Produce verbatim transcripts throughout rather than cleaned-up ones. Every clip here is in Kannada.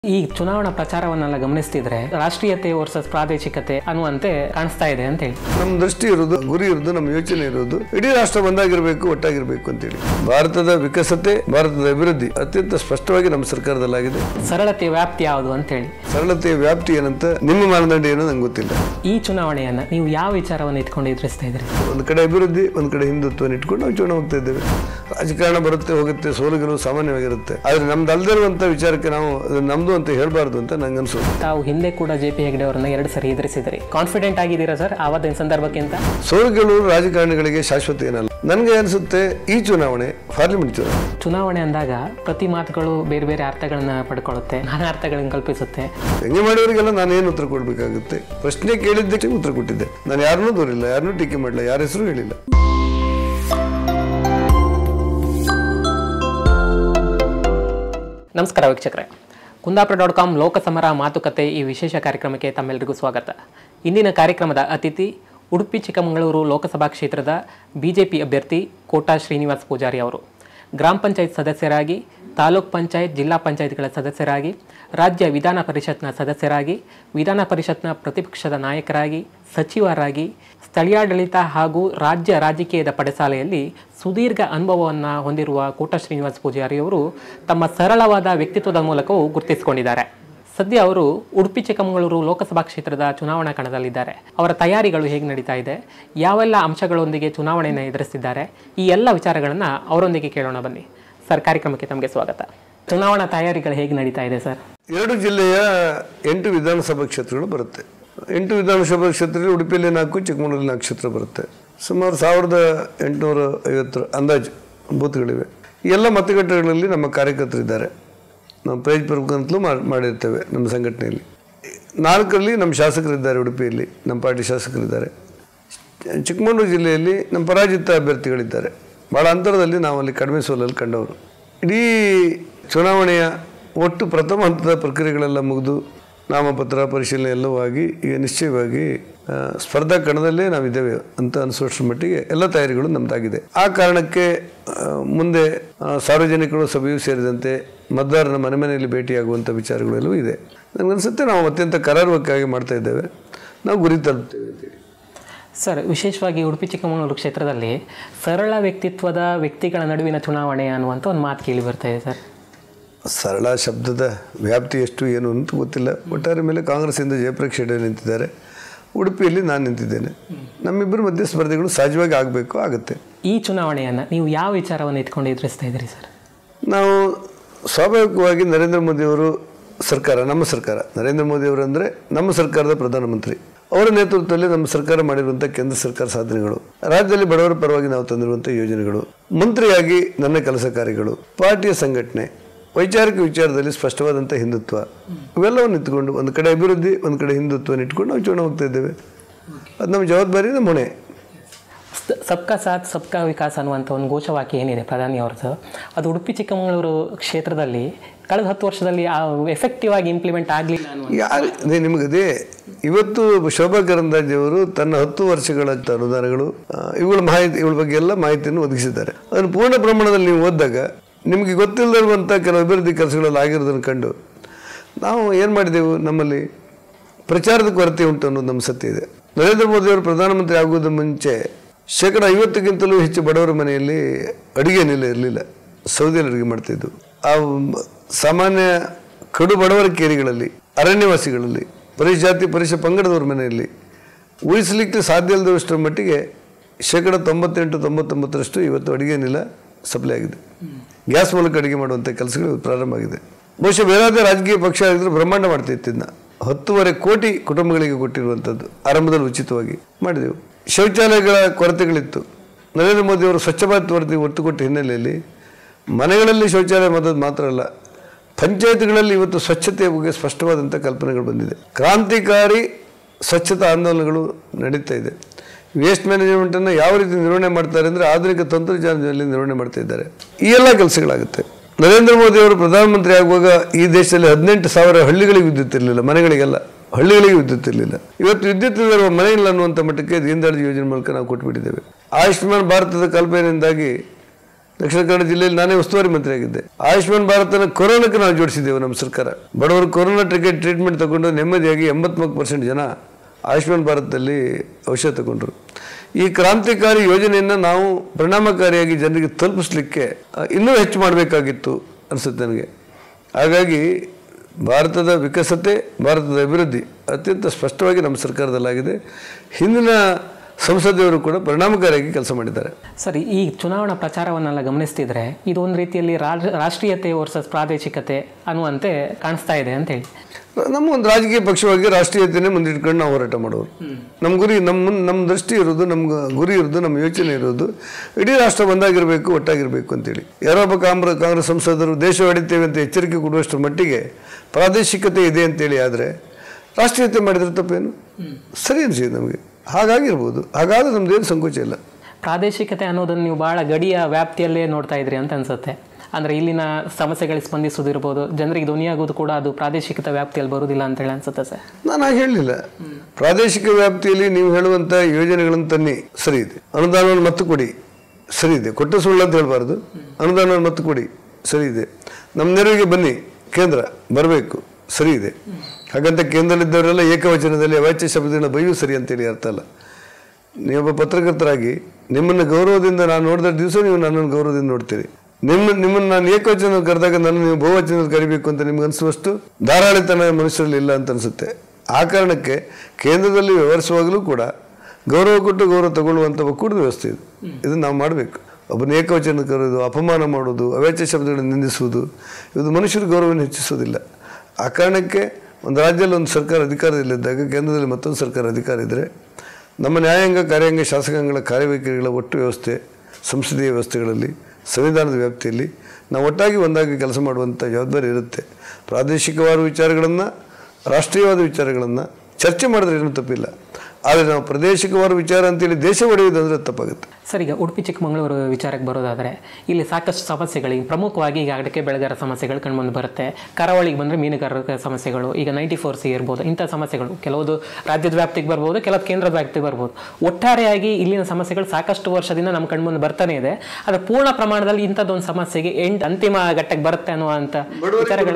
ಈ ಚುನಾವಣಾ ಪ್ರಚಾರವನ್ನೆಲ್ಲ ಗಮನಿಸ್ತಿದ್ರೆ ರಾಷ್ಟ್ರೀಯತೆ ವರ್ಸಸ್ ಪ್ರಾದೇಶಿಕತೆ ಅನ್ನುವಂತೆ ಕಾಣಿಸ್ತಾ ಇದೆ ಅಂತ ಹೇಳಿ ನಮ್ಮ ದೃಷ್ಟಿ ಇರೋದು, ಗುರಿ ಇರೋದು, ನಮ್ಮ ಯೋಚನೆ ಇರೋದು ಇಡೀ ರಾಷ್ಟ್ರ ಒಂದಾಗಿರಬೇಕು, ಒಟ್ಟಾಗಿರಬೇಕು ಅಂತೇಳಿ. ಭಾರತದ ವಿಕಸತೆ, ಭಾರತದ ಅಭಿವೃದ್ಧಿ ಅತ್ಯಂತ ಸ್ಪಷ್ಟವಾಗಿ ನಮ್ಮ ಸರ್ಕಾರದಲ್ಲಾಗಿದೆ. ಸರಳತೆಯ ವ್ಯಾಪ್ತಿ ಯಾವುದು ಅಂತ ಹೇಳಿ, ಸರಳತೆಯ ವ್ಯಾಪ್ತಿ ಏನಂತ ನಿಮ್ಮ ಮಾನದಂಡ ಏನೋ ನಂಗೆ ಗೊತ್ತಿಲ್ಲ. ಈ ಚುನಾವಣೆಯನ್ನ ನೀವು ಯಾವ ವಿಚಾರವನ್ನು ಇಟ್ಕೊಂಡು ಎದುರಿಸ್ತಾ ಇದ್ರಿ? ಒಂದು ಕಡೆ ಅಭಿವೃದ್ಧಿ, ಒಂದು ಕಡೆ ಹಿಂದುತ್ವವನ್ನು ಇಟ್ಕೊಂಡು ನಾವು ಚುನಾವಣೆ ಹೋಗ್ತಾ ಇದ್ದೇವೆ. ರಾಜಕಾರಣ ಬರುತ್ತೆ ಹೋಗುತ್ತೆ, ಸೋಲುಗಳು ಸಾಮಾನ್ಯವಾಗಿರುತ್ತೆ. ಆದ್ರೆ ನಮ್ದು ಅಲ್ದಿರುವಂತ ವಿಚಾರಕ್ಕೆ ನಾವು ನಮ್ದು ಅಂತ ಹೇಳಬಾರ್ದು ಅಂತ ನಂಗೆ ಅನ್ಸುತ್ತೆ. ತಾವು ಹಿಂದೆ ಕೂಡ ಜೆ ಪಿ ಹೆಗ್ಡೆ ಅವರನ್ನ ಎರಡು ಸರಿ ಎದುರಿಸಿದ್ರಿ. ಕಾನ್ಫಿಡೆಂಟ್ ಆಗಿದ್ದೀರಾ ಸರ್ ಆವತ್ತಿನ ಸಂದರ್ಭಕ್ಕಿಂತ? ಸೋಲುಗಳು ರಾಜಕಾರಣಿಗಳಿಗೆ ಶಾಶ್ವತ ಏನಲ್ಲ. ನನಗೆ ಅನ್ಸುತ್ತೆ ಈ ಚುನಾವಣೆ ಪಾರ್ಲಿಮೆಂಟ್ ಚುನಾವಣೆ ಚುನಾವಣೆ ಅಂದಾಗ ಪ್ರತಿ ಮಾತುಗಳು ಬೇರೆ ಬೇರೆ ಅರ್ಥಗಳನ್ನ ಪಡ್ಕೊಳ್ಳುತ್ತೆ, ನಾನಾ ಅರ್ಥಗಳನ್ನು ಕಲ್ಪಿಸುತ್ತೆ. ಹೆಂಗೆ ಮಾಡೋರಿಗೆಲ್ಲ ನಾನು ಏನು ಉತ್ತರ ಕೊಡಬೇಕಾಗುತ್ತೆ? ಪ್ರಶ್ನೆ ಕೇಳಿದ್ದಕ್ಕೆ ಉತ್ತರ ಕೊಟ್ಟಿದ್ದೆ. ನಾನು ಯಾರನ್ನೂ ದೂರಿಲ್ಲ, ಯಾರನ್ನೂ ಟೀಕೆ ಮಾಡಲಿಲ್ಲ, ಯಾರ ಹೆಸರು ಹೇಳಿಲ್ಲ. ನಮಸ್ಕಾರ ವೀಕ್ಷಕರೇ, ಕುಂದಾಪುರ ಡಾಟ್ ಕಾಮ್ ಲೋಕಸಮರ ಮಾತುಕತೆ ಈ ವಿಶೇಷ ಕಾರ್ಯಕ್ರಮಕ್ಕೆ ತಮ್ಮೆಲ್ಲರಿಗೂ ಸ್ವಾಗತ. ಇಂದಿನ ಕಾರ್ಯಕ್ರಮದ ಅತಿಥಿ ಉಡುಪಿ ಚಿಕ್ಕಮಗಳೂರು ಲೋಕಸಭಾ ಕ್ಷೇತ್ರದ ಬಿಜೆಪಿ ಅಭ್ಯರ್ಥಿ ಕೋಟಾ ಶ್ರೀನಿವಾಸ್ ಪೂಜಾರಿ ಅವರು. ಗ್ರಾಮ ಪಂಚಾಯತ್ ಸದಸ್ಯರಾಗಿ, ತಾಲೂಕ್ ಪಂಚಾಯತ್, ಜಿಲ್ಲಾ ಪಂಚಾಯತ್ಗಳ ಸದಸ್ಯರಾಗಿ, ರಾಜ್ಯ ವಿಧಾನ ಪರಿಷತ್ನ ಸದಸ್ಯರಾಗಿ, ವಿಧಾನ ಪರಿಷತ್ನ ಪ್ರತಿಪಕ್ಷದ ನಾಯಕರಾಗಿ, ಸಚಿವರಾಗಿ, ಸ್ಥಳೀಯಾಡಳಿತ ಹಾಗೂ ರಾಜ್ಯ ರಾಜಕೀಯದ ಪಡಸಾಲೆಯಲ್ಲಿ ಸುದೀರ್ಘ ಅನುಭವವನ್ನು ಹೊಂದಿರುವ ಕೋಟಾ ಶ್ರೀನಿವಾಸ್ ಪೂಜಾರಿ ಅವರು ತಮ್ಮ ಸರಳವಾದ ವ್ಯಕ್ತಿತ್ವದ ಮೂಲಕವೂ ಗುರುತಿಸಿಕೊಂಡಿದ್ದಾರೆ. ಸದ್ಯ ಅವರು ಉಡುಪಿ ಚಿಕ್ಕಮಗಳೂರು ಲೋಕಸಭಾ ಕ್ಷೇತ್ರದ ಚುನಾವಣಾ ಕಣದಲ್ಲಿದ್ದಾರೆ. ಅವರ ತಯಾರಿಗಳು ಹೇಗೆ ನಡೀತಾ ಇದೆ, ಯಾವೆಲ್ಲ ಅಂಶಗಳೊಂದಿಗೆ ಚುನಾವಣೆಯನ್ನು ಎದುರಿಸಿದ್ದಾರೆ, ಈ ಎಲ್ಲ ವಿಚಾರಗಳನ್ನು ಅವರೊಂದಿಗೆ ಕೇಳೋಣ ಬನ್ನಿ. ಸರ್, ಕಾರ್ಯಕ್ರಮಕ್ಕೆ ತಮಗೆ ಸ್ವಾಗತ. ಚುನಾವಣಾ ತಯಾರಿಗಳು ಹೇಗೆ ನಡೀತಾ ಇದೆ ಸರ್? ಎರಡು ಜಿಲ್ಲೆಯ ಎಂಟು ವಿಧಾನಸಭಾ ಕ್ಷೇತ್ರಗಳು ಬರುತ್ತೆ. ಎಂಟು ವಿಧಾನಸಭಾ ಕ್ಷೇತ್ರದಲ್ಲಿ ಉಡುಪಿಯಲ್ಲಿ ನಾಲ್ಕು, ಚಿಕ್ಕಮಗಳೂರಲ್ಲಿ ನಾಲ್ಕು ಕ್ಷೇತ್ರ ಬರುತ್ತೆ. ಸುಮಾರು ಸಾವಿರದ ಎಂಟುನೂರ ಐವತ್ತರ ಅಂದಾಜು ಬೂತ್ಗಳಿವೆ. ಈ ಎಲ್ಲ ಮತಗಟ್ಟೆಗಳಲ್ಲಿ ನಮ್ಮ ಕಾರ್ಯಕರ್ತರಿದ್ದಾರೆ. ನಾವು ಪ್ರೈಜ್ ಪರ್ಕಂತಲೂ ಮಾಡಿರ್ತೇವೆ ನಮ್ಮ ಸಂಘಟನೆಯಲ್ಲಿ. ನಾಲ್ಕರಲ್ಲಿ ನಮ್ಮ ಶಾಸಕರಿದ್ದಾರೆ, ಉಡುಪಿಯಲ್ಲಿ ನಮ್ಮ ಪಾರ್ಟಿ ಶಾಸಕರಿದ್ದಾರೆ. ಚಿಕ್ಕಮಗಳೂರು ಜಿಲ್ಲೆಯಲ್ಲಿ ನಮ್ಮ ಪರಾಜಿತ ಅಭ್ಯರ್ಥಿಗಳಿದ್ದಾರೆ. ಭಾಳ ಅಂತರದಲ್ಲಿ ನಾವು ಅಲ್ಲಿ ಕಡಿಮೆ ಸೋಲಲ್ಲಿ ಕಂಡವರು. ಇಡೀ ಚುನಾವಣೆಯ ಒಟ್ಟು ಪ್ರಥಮ ಹಂತದ ಪ್ರಕ್ರಿಯೆಗಳೆಲ್ಲ ಮುಗಿದು ನಾಮಪತ್ರ ಪರಿಶೀಲನೆ ಎಲ್ಲವೂ ಆಗಿ ಈಗ ನಿಶ್ಚಯವಾಗಿ ಸ್ಪರ್ಧಾ ಕಣದಲ್ಲೇ ನಾವಿದ್ದೇವೆ ಅಂತ ಅನಿಸೋಷ್ಟರ ಮಟ್ಟಿಗೆ ಎಲ್ಲ ತಯಾರಿಗಳು ನಮ್ಮದಾಗಿದೆ. ಆ ಕಾರಣಕ್ಕೆ ಮುಂದೆ ಸಾರ್ವಜನಿಕರು ಸಭೆಯೂ ಸೇರಿದಂತೆ ಮತದಾರನ ಮನೆ ಮನೆಯಲ್ಲಿ ಭೇಟಿಯಾಗುವಂಥ ವಿಚಾರಗಳೆಲ್ಲವೂ ಇದೆ. ನನಗನ್ಸುತ್ತೆ ನಾವು ಅತ್ಯಂತ ಕರಾರುವಕ್ಕಾಗಿ ಮಾಡ್ತಾ ಇದ್ದೇವೆ, ನಾವು ಗುರಿ ತಲುಪ್ತೇವೆ ಅಂತೇಳಿ. ಸರ್, ವಿಶೇಷವಾಗಿ ಉಡುಪಿ ಚಿಕ್ಕಮಗಳೂರು ಕ್ಷೇತ್ರದಲ್ಲಿ ಸರಳ ವ್ಯಕ್ತಿತ್ವದ ವ್ಯಕ್ತಿಗಳ ನಡುವಿನ ಚುನಾವಣೆ ಅನ್ನುವಂಥ ಒಂದು ಮಾತು ಕೇಳಿ ಬರ್ತಾ ಇದೆ ಸರ್. ಸರಳ ಶಬ್ದದ ವ್ಯಾಪ್ತಿ ಎಷ್ಟು ಏನು ಅಂತ ಗೊತ್ತಿಲ್ಲ. ಒಟ್ಟಾರೆ ಮೇಲೆ ಕಾಂಗ್ರೆಸ್ಸಿಂದ ಜಯಪ್ರಕಾಶ್ ಹೆಗಡೆ ನಿಂತಿದ್ದಾರೆ, ಉಡುಪಿಯಲ್ಲಿ ನಾನು ನಿಂತಿದ್ದೇನೆ. ನಮ್ಮಿಬ್ಬರ ಮಧ್ಯೆ ಸ್ಪರ್ಧೆಗಳು ಸಹಜವಾಗಿ ಆಗಬೇಕು, ಆಗುತ್ತೆ. ಈ ಚುನಾವಣೆಯನ್ನು ನೀವು ಯಾವ ವಿಚಾರವನ್ನು ಇಟ್ಕೊಂಡು ಎದುರಿಸ್ತಾ ಇದ್ದೀರಿ ಸರ್? ನಾವು ಸ್ವಾಭಾವಿಕವಾಗಿ ನರೇಂದ್ರ ಮೋದಿಯವರು ಸರ್ಕಾರ, ನಮ್ಮ ಸರ್ಕಾರ, ನರೇಂದ್ರ ಮೋದಿಯವರು ಅಂದರೆ ನಮ್ಮ ಸರ್ಕಾರದ ಪ್ರಧಾನಮಂತ್ರಿ, ಅವರ ನೇತೃತ್ವದಲ್ಲಿ ನಮ್ಮ ಸರ್ಕಾರ ಮಾಡಿರುವಂಥ ಕೇಂದ್ರ ಸರ್ಕಾರ ಸಾಧನೆಗಳು, ರಾಜ್ಯದಲ್ಲಿ ಬಡವರ ಪರವಾಗಿ ನಾವು ತಂದಿರುವಂಥ ಯೋಜನೆಗಳು, ಮಂತ್ರಿಯಾಗಿ ನನ್ನ ಕೆಲಸ ಕಾರ್ಯಗಳು, ಪಾರ್ಟಿಯ ಸಂಘಟನೆ, ವೈಚಾರಿಕ ವಿಚಾರದಲ್ಲಿ ಸ್ಪಷ್ಟವಾದಂಥ ಹಿಂದುತ್ವ, ಇವೆಲ್ಲವನ್ನು ಇಟ್ಕೊಂಡು ಒಂದು ಕಡೆ ಅಭಿವೃದ್ಧಿ, ಒಂದು ಕಡೆ ಹಿಂದುತ್ವವನ್ನು ಇಟ್ಕೊಂಡು ನಾವು ಚುನಾವಣೆ ಹೋಗ್ತಾ ಇದ್ದೇವೆ. ಅದು ನಮ್ಮ ಜವಾಬ್ದಾರಿ, ನಮ್ಮ ಹೊಣೆ. ಸಬ್ಕಾ ಸಾಥ್ ಸಬ್ಕಾ ವಿಕಾಸ್ ಅನ್ನುವಂಥ ಒಂದು ಘೋಷವಾಕ್ಯ ಏನಿದೆ ಪ್ರಧಾನಿ ಅವ್ರದ್ದು, ಅದು ಉಡುಪಿ ಚಿಕ್ಕಮಗಳೂರು ಕ್ಷೇತ್ರದಲ್ಲಿ ಕಳೆದ ಹತ್ತು ವರ್ಷದಲ್ಲಿ ಎಫೆಕ್ಟಿವ್ ಆಗಿ ಇಂಪ್ಲಿಮೆಂಟ್ ಆಗಲಿಲ್ಲ ಅನ್ನುವ ಯಾರು ನಿಮಗದೇ. ಇವತ್ತು ಶೋಭಾ ಕರಂದ್ಲಾಜೆ ಅವರು ತನ್ನ ಹತ್ತು ವರ್ಷಗಳ ಅನುದಾನಗಳು, ಇವುಗಳ ಮಾಹಿತಿ, ಇವುಗಳ ಬಗ್ಗೆ ಎಲ್ಲ ಮಾಹಿತಿಯನ್ನು ಒದಗಿಸಿದ್ದಾರೆ. ಅದನ್ನು ಪೂರ್ಣ ಪ್ರಮಾಣದಲ್ಲಿ ನೀವು ಓದಿದಾಗ ನಿಮಗೆ ಗೊತ್ತಿಲ್ಲದಿರುವಂಥ ಕೆಲವು ಅಭಿವೃದ್ಧಿ ಕೆಲಸಗಳಲ್ಲಿ ಆಗಿರೋದನ್ನು ಕಂಡು ನಾವು ಏನು ಮಾಡಿದೆವು, ನಮ್ಮಲ್ಲಿ ಪ್ರಚಾರದ ಕೊರತೆ ಉಂಟು ಅನ್ನೋದು ನಮ್ಮ ಸತ್ಯ ಇದೆ. ನರೇಂದ್ರ ಮೋದಿಯವರು ಪ್ರಧಾನಮಂತ್ರಿ ಆಗುವುದರ ಮುಂಚೆ ಶೇಕಡ ಐವತ್ತಕ್ಕಿಂತಲೂ ಹೆಚ್ಚು ಬಡವರ ಮನೆಯಲ್ಲಿ ಅಡುಗೆ ನಿಲ್ಲ ಇರಲಿಲ್ಲ, ಸೌದೆಯಲ್ಲಿ ಅಡುಗೆ ಮಾಡ್ತಾಯಿದ್ದು. ಆ ಸಾಮಾನ್ಯ ಕಡು ಬಡವರ ಕೇರಿಗಳಲ್ಲಿ, ಅರಣ್ಯವಾಸಿಗಳಲ್ಲಿ, ಪರಿಜಾತಿ ಪರಿಶ ಪಂಗಡದವ್ರ ಮನೆಯಲ್ಲಿ ಊಹಿಸಲಿಕ್ಕೆ ಸಾಧ್ಯ ಇಲ್ಲದಷ್ಟರ ಮಟ್ಟಿಗೆ ಶೇಕಡ ತೊಂಬತ್ತೆಂಟು ತೊಂಬತ್ತೊಂಬತ್ತರಷ್ಟು ಇವತ್ತು ಅಡುಗೆ ನಿಲ್ಲ ಸಪ್ಲೈ ಆಗಿದೆ. ಗ್ಯಾಸ್ ಮೂಲಕ ಅಡುಗೆ ಮಾಡುವಂಥ ಕೆಲಸಗಳು ಪ್ರಾರಂಭ ಆಗಿದೆ. ಬಹುಶಃ ಬೇರಾದ ರಾಜಕೀಯ ಪಕ್ಷ ಆಗಿದ್ರೆ ಬ್ರಹ್ಮಾಂಡ ಮಾಡ್ತಿತ್ತಿದ್ದ. ಹತ್ತುವರೆ ಕೋಟಿ ಕುಟುಂಬಗಳಿಗೆ ಕೊಟ್ಟಿರುವಂಥದ್ದು ಆರಂಭದಲ್ಲಿ ಉಚಿತವಾಗಿ ಮಾಡಿದೆವು. ಶೌಚಾಲಯಗಳ ಕೊರತೆಗಳಿತ್ತು. ನರೇಂದ್ರ ಮೋದಿಯವರು ಸ್ವಚ್ಛ ಭಾರತ್ ವರದಿ ಒತ್ತು ಕೊಟ್ಟ ಹಿನ್ನೆಲೆಯಲ್ಲಿ ಮನೆಗಳಲ್ಲಿ ಶೌಚಾಲಯ ಮಾಡೋದು ಮಾತ್ರ ಅಲ್ಲ, ಪಂಚಾಯತ್ಗಳಲ್ಲಿ ಇವತ್ತು ಸ್ವಚ್ಛತೆಯ ಬಗ್ಗೆ ಸ್ಪಷ್ಟವಾದಂಥ ಕಲ್ಪನೆಗಳು ಬಂದಿದೆ. ಕ್ರಾಂತಿಕಾರಿ ಸ್ವಚ್ಛತಾ ಆಂದೋಲನಗಳು ನಡೀತಾ ಇದೆ. ವೇಸ್ಟ್ ಮ್ಯಾನೇಜ್ಮೆಂಟನ್ನು ಯಾವ ರೀತಿ ನಿರ್ವಹಣೆ ಮಾಡ್ತಾರೆ ಅಂದರೆ ಆಧುನಿಕ ತಂತ್ರಜ್ಞಾನದಲ್ಲಿ ನಿರ್ವಹಣೆ ಮಾಡ್ತಾ ಇದ್ದಾರೆ. ಈ ಎಲ್ಲ ಕೆಲಸಗಳಾಗುತ್ತೆ. ನರೇಂದ್ರ ಮೋದಿ ಅವರು ಪ್ರಧಾನಮಂತ್ರಿ ಆಗುವಾಗ ಈ ದೇಶದಲ್ಲಿ ಹದಿನೆಂಟು ಸಾವಿರ ಹಳ್ಳಿಗಳಿಗೆ ವಿದ್ಯುತ್ ಇರಲಿಲ್ಲ, ಮನೆಗಳಿಗೆಲ್ಲ ಹಳ್ಳಿಗಳಿಗೆ ವಿದ್ಯುತ್ ಇರಲಿಲ್ಲ. ಇವತ್ತು ವಿದ್ಯುತ್ ಇರುವ ಮನೆಯಿಲ್ಲ ಅನ್ನುವಂಥ ಮಟ್ಟಕ್ಕೆ ದೀನ್ ದಯಾಳ್ ಯೋಜನೆ ಮೂಲಕ ನಾವು ಕೊಟ್ಟುಬಿಟ್ಟಿದ್ದೇವೆ. ಆಯುಷ್ಮಾನ್ ಭಾರತದ ಕಲ್ಪನೆಯಿಂದಾಗಿ ದಕ್ಷಿಣ ಕನ್ನಡ ಜಿಲ್ಲೆಯಲ್ಲಿ ನಾನೇ ಉಸ್ತುವಾರಿ ಮಂತ್ರಿ ಆಗಿದ್ದೆ. ಆಯುಷ್ಮಾನ್ ಭಾರತನ ಕೊರೋನಾಕ್ಕೆ ನಾವು ಜೋಡಿಸಿದ್ದೇವೆ. ನಮ್ಮ ಸರ್ಕಾರ ಬಡವರು ಕೊರೋನಾ ಟಿಕೆಟ್ ಟ್ರೀಟ್ಮೆಂಟ್ ತಗೊಂಡು ನೆಮ್ಮದಿಯಾಗಿ ಎಂಬತ್ನಾಲ್ಕು ಪರ್ಸೆಂಟ್ ಜನ ಆಯುಷ್ಮಾನ್ ಭಾರತದಲ್ಲಿ ಔಷಧ ತಗೊಂಡ್ರು. ಈ ಕ್ರಾಂತಿಕಾರಿ ಯೋಜನೆಯನ್ನು ನಾವು ಪರಿಣಾಮಕಾರಿಯಾಗಿ ಜನರಿಗೆ ತಲುಪಿಸ್ಲಿಕ್ಕೆ ಇನ್ನೂ ಹೆಚ್ಚು ಮಾಡಬೇಕಾಗಿತ್ತು ಅನಿಸುತ್ತೆ ನನಗೆ. ಹಾಗಾಗಿ ಭಾರತದ ವಿಕಸತೆ, ಭಾರತದ ಅಭಿವೃದ್ಧಿ ಅತ್ಯಂತ ಸ್ಪಷ್ಟವಾಗಿ ನಮ್ಮ ಸರ್ಕಾರದಲ್ಲಾಗಿದೆ. ಹಿಂದಿನ ಸಂಸದೆಯವರು ಕೂಡ ಪರಿಣಾಮಕಾರಿಯಾಗಿ ಕೆಲಸ ಮಾಡಿದ್ದಾರೆ. ಸರಿ, ಈ ಚುನಾವಣಾ ಪ್ರಚಾರವನ್ನೆಲ್ಲ ಗಮನಿಸ್ತಿದ್ರೆ ಇದು ಒಂದು ರೀತಿಯಲ್ಲಿ ರಾಷ್ಟ್ರೀಯತೆ ವರ್ಸಸ್ ಪ್ರಾದೇಶಿಕತೆ ಅನ್ನುವಂತೆ ಕಾಣಿಸ್ತಾ ಇದೆ ಅಂತ ಹೇಳಿ. ನಮ್ಮ ಒಂದು ರಾಜಕೀಯ ಪಕ್ಷವಾಗಿ ರಾಷ್ಟ್ರೀಯತೆಯೇ ಮುಂದಿಟ್ಕೊಂಡು ನಾವು ಹೋರಾಟ ಮಾಡೋರು. ನಮ್ಮ ಗುರಿ, ನಮ್ಮ ನಮ್ಮ ದೃಷ್ಟಿ ಇರೋದು, ನಮ್ಮ ಗುರಿ ಇರೋದು, ನಮ್ಮ ಯೋಚನೆ ಇರೋದು ಇಡೀ ರಾಷ್ಟ್ರ ಒಂದಾಗಿರಬೇಕು, ಒಟ್ಟಾಗಿರಬೇಕು ಅಂತೇಳಿ. ಯಾರೊಬ್ಬ ಕಾಂಗ್ರೆಸ್ ಕಾಂಗ್ರೆಸ್ ಸಂಸದರು ದೇಶ ಹೊಡಿತೇವೆ ಅಂತ ಎಚ್ಚರಿಕೆ ಕೊಡುವಷ್ಟರ ಮಟ್ಟಿಗೆ ಪ್ರಾದೇಶಿಕತೆ ಇದೆ ಅಂತೇಳಿ ಆದರೆ ರಾಷ್ಟ್ರೀಯತೆ ಮಾಡಿದ್ರೆ ತಪ್ಪೇನು? ಸರಿ ಅನಿಸಿದೆ ನಮಗೆ. ಹಾಗಾಗಿರ್ಬೋದು. ಹಾಗಾದ್ರೆ ನಮ್ದೇನು ಸಂಕೋಚ ಇಲ್ಲ. ಪ್ರಾದೇಶಿಕತೆ ಅನ್ನೋದನ್ನು ನೀವು ಭಾಳ ಗಡಿಯ ವ್ಯಾಪ್ತಿಯಲ್ಲೇ ನೋಡ್ತಾ ಇದ್ರಿ ಅಂತ ಅನ್ಸುತ್ತೆ. ಅಂದರೆ ಇಲ್ಲಿನ ಸಮಸ್ಯೆಗಳಿಗೆ ಸ್ಪಂದಿಸೋದಿರ್ಬೋದು, ಜನರಿಗೆ ಧ್ವನಿಯಾಗೋದು ಕೂಡ ಅದು ಪ್ರಾದೇಶಿಕತೆ ವ್ಯಾಪ್ತಿಯಲ್ಲಿ ಬರೋದಿಲ್ಲ ಅಂತ ಹೇಳಿ ಅನ್ಸುತ್ತೆ ಸರ್. ನಾನು ಹಾಗೆ ಹೇಳಲಿಲ್ಲ. ಪ್ರಾದೇಶಿಕ ವ್ಯಾಪ್ತಿಯಲ್ಲಿ ನೀವು ಹೇಳುವಂಥ ಯೋಜನೆಗಳನ್ನು ತನ್ನಿ, ಸರಿ ಇದೆ. ಅನುದಾನವನ್ನು ಮತ್ತೆ ಕೊಡಿ, ಸರಿ ಇದೆ. ಕೊಟ್ಟ ಸುಳ್ಳು ಅಂತ ಹೇಳಬಾರ್ದು. ಅನುದಾನವನ್ನು ಮತ್ತೆ ಕೊಡಿ, ಸರಿ ಇದೆ. ನಮ್ಮ ನೆರವಿಗೆ ಬನ್ನಿ, ಕೇಂದ್ರ ಬರಬೇಕು, ಸರಿ ಇದೆ. ಹಾಗಂತ ಕೇಂದ್ರದಲ್ಲಿದ್ದವರೆಲ್ಲ ಏಕವಚನದಲ್ಲಿ ಅವಾಚ್ಯ ಶಬ್ದದಿಂದ ಬೈಯೂ ಸರಿ ಅಂತೇಳಿ ಅರ್ಥ ಅಲ್ಲ. ನೀವೊಬ್ಬ ಪತ್ರಕರ್ತರಾಗಿ ನಿಮ್ಮನ್ನು ಗೌರವದಿಂದ ನಾನು ನೋಡಿದ ದಿವಸ ನೀವು ನನ್ನನ್ನು ಗೌರವದಿಂದ ನೋಡ್ತೀರಿ. ನಿಮ್ಮ ನಿಮ್ಮನ್ನು ನಾನು ಏಕವಚನ ಕರೆದಾಗ ನನ್ನ ನೀವು ಬಹುವಚನದ ಕರಿಬೇಕು ಅಂತ ನಿಮ್ಗೆ ಅನಿಸುವಷ್ಟು ಧಾರಾಳಿತನ ಮನುಷ್ಯರಲ್ಲಿ ಇಲ್ಲ ಅಂತ ಅನಿಸುತ್ತೆ. ಆ ಕಾರಣಕ್ಕೆ ಕೇಂದ್ರದಲ್ಲಿ ವ್ಯವಹರಿಸುವಾಗಲೂ ಕೂಡ ಗೌರವ ಕೊಟ್ಟು ಗೌರವ ತಗೊಳ್ಳುವಂಥ ಒಕ್ಕೂಟದ ವ್ಯವಸ್ಥೆ ಇದು. ಇದನ್ನು ನಾವು ಮಾಡಬೇಕು. ಒಬ್ಬನ ಏಕವಚನ ಕರೆಯೋದು, ಅಪಮಾನ ಮಾಡೋದು, ಅವಾಚ್ಯ ಶಬ್ದಗಳನ್ನು ನಿಂದಿಸುವುದು ಇದು ಮನುಷ್ಯರ ಗೌರವವನ್ನು ಹೆಚ್ಚಿಸೋದಿಲ್ಲ. ಆ ಕಾರಣಕ್ಕೆ ಒಂದು ರಾಜ್ಯದಲ್ಲಿ ಒಂದು ಸರ್ಕಾರ ಅಧಿಕಾರದಲ್ಲಿದ್ದಾಗ ಕೇಂದ್ರದಲ್ಲಿ ಮತ್ತೊಂದು ಸರ್ಕಾರ ಅಧಿಕಾರ ಇದ್ದರೆ ನಮ್ಮ ನ್ಯಾಯಾಂಗ, ಕಾರ್ಯಾಂಗ, ಶಾಸಕಾಂಗಗಳ ಕಾರ್ಯವೈಖರಿಗಳ ಒಟ್ಟು ವ್ಯವಸ್ಥೆ, ಸಂಸದೀಯ ವ್ಯವಸ್ಥೆಗಳಲ್ಲಿ, ಸಂವಿಧಾನದ ವ್ಯಾಪ್ತಿಯಲ್ಲಿ ನಾವು ಒಟ್ಟಾಗಿ ಒಂದಾಗಿ ಕೆಲಸ ಮಾಡುವಂಥ ಜವಾಬ್ದಾರಿ ಇರುತ್ತೆ. ಪ್ರಾದೇಶಿಕವಾದ ವಿಚಾರಗಳನ್ನು, ರಾಷ್ಟ್ರೀಯವಾದ ವಿಚಾರಗಳನ್ನು ಚರ್ಚೆ ಮಾಡಿದ್ರೆ ಏನೂ ತಪ್ಪಿಲ್ಲ. ಆದರೆ ನಾವು ಪ್ರಾದೇಶಿಕವಾದ ವಿಚಾರ ಅಂತೇಳಿ ದೇಶ ಒಡೆಯುವುದಂದರೆ ತಪ್ಪಾಗುತ್ತೆ. ಸರ್, ಈಗ ಉಡುಪಿ ಚಿಕ್ಕಮಗಳೂರು ವಿಚಾರಕ್ಕೆ ಬರೋದಾದರೆ ಇಲ್ಲಿ ಸಾಕಷ್ಟು ಸಮಸ್ಯೆಗಳಿಗೆ ಪ್ರಮುಖವಾಗಿ ಈಗ ಅಡಿಕೆ ಬೆಳೆಗಾರ ಸಮಸ್ಯೆಗಳು ಕಂಡುಬಂದು ಬರುತ್ತೆ. ಕರಾವಳಿಗೆ ಬಂದರೆ ಮೀನುಗಾರರ ಸಮಸ್ಯೆಗಳು, ಈಗ ನೈಂಟಿ ಫೋರ್ ಸಿ ಇರ್ಬೋದು, ಇಂಥ ಸಮಸ್ಯೆಗಳು ಕೆಲವುದು ರಾಜ್ಯದ ವ್ಯಾಪ್ತಿಗೆ ಬರ್ಬೋದು, ಕೆಲವು ಕೇಂದ್ರದ ವ್ಯಾಪ್ತಿಗೆ ಬರ್ಬೋದು. ಒಟ್ಟಾರೆಯಾಗಿ ಇಲ್ಲಿನ ಸಮಸ್ಯೆಗಳು ಸಾಕಷ್ಟು ವರ್ಷದಿಂದ ನಮ್ಮ ಕಂಡುಬಂದು ಬರ್ತಾನೆ ಇದೆ. ಆದರೆ ಪೂರ್ಣ ಪ್ರಮಾಣದಲ್ಲಿ ಇಂಥದ್ದೊಂದು ಸಮಸ್ಯೆಗೆ ಎಂಟು ಅಂತಿಮ ಘಟ್ಟಕ್ಕೆ ಬರುತ್ತೆ ಅನ್ನುವಂಥ ವಿಚಾರಗಳು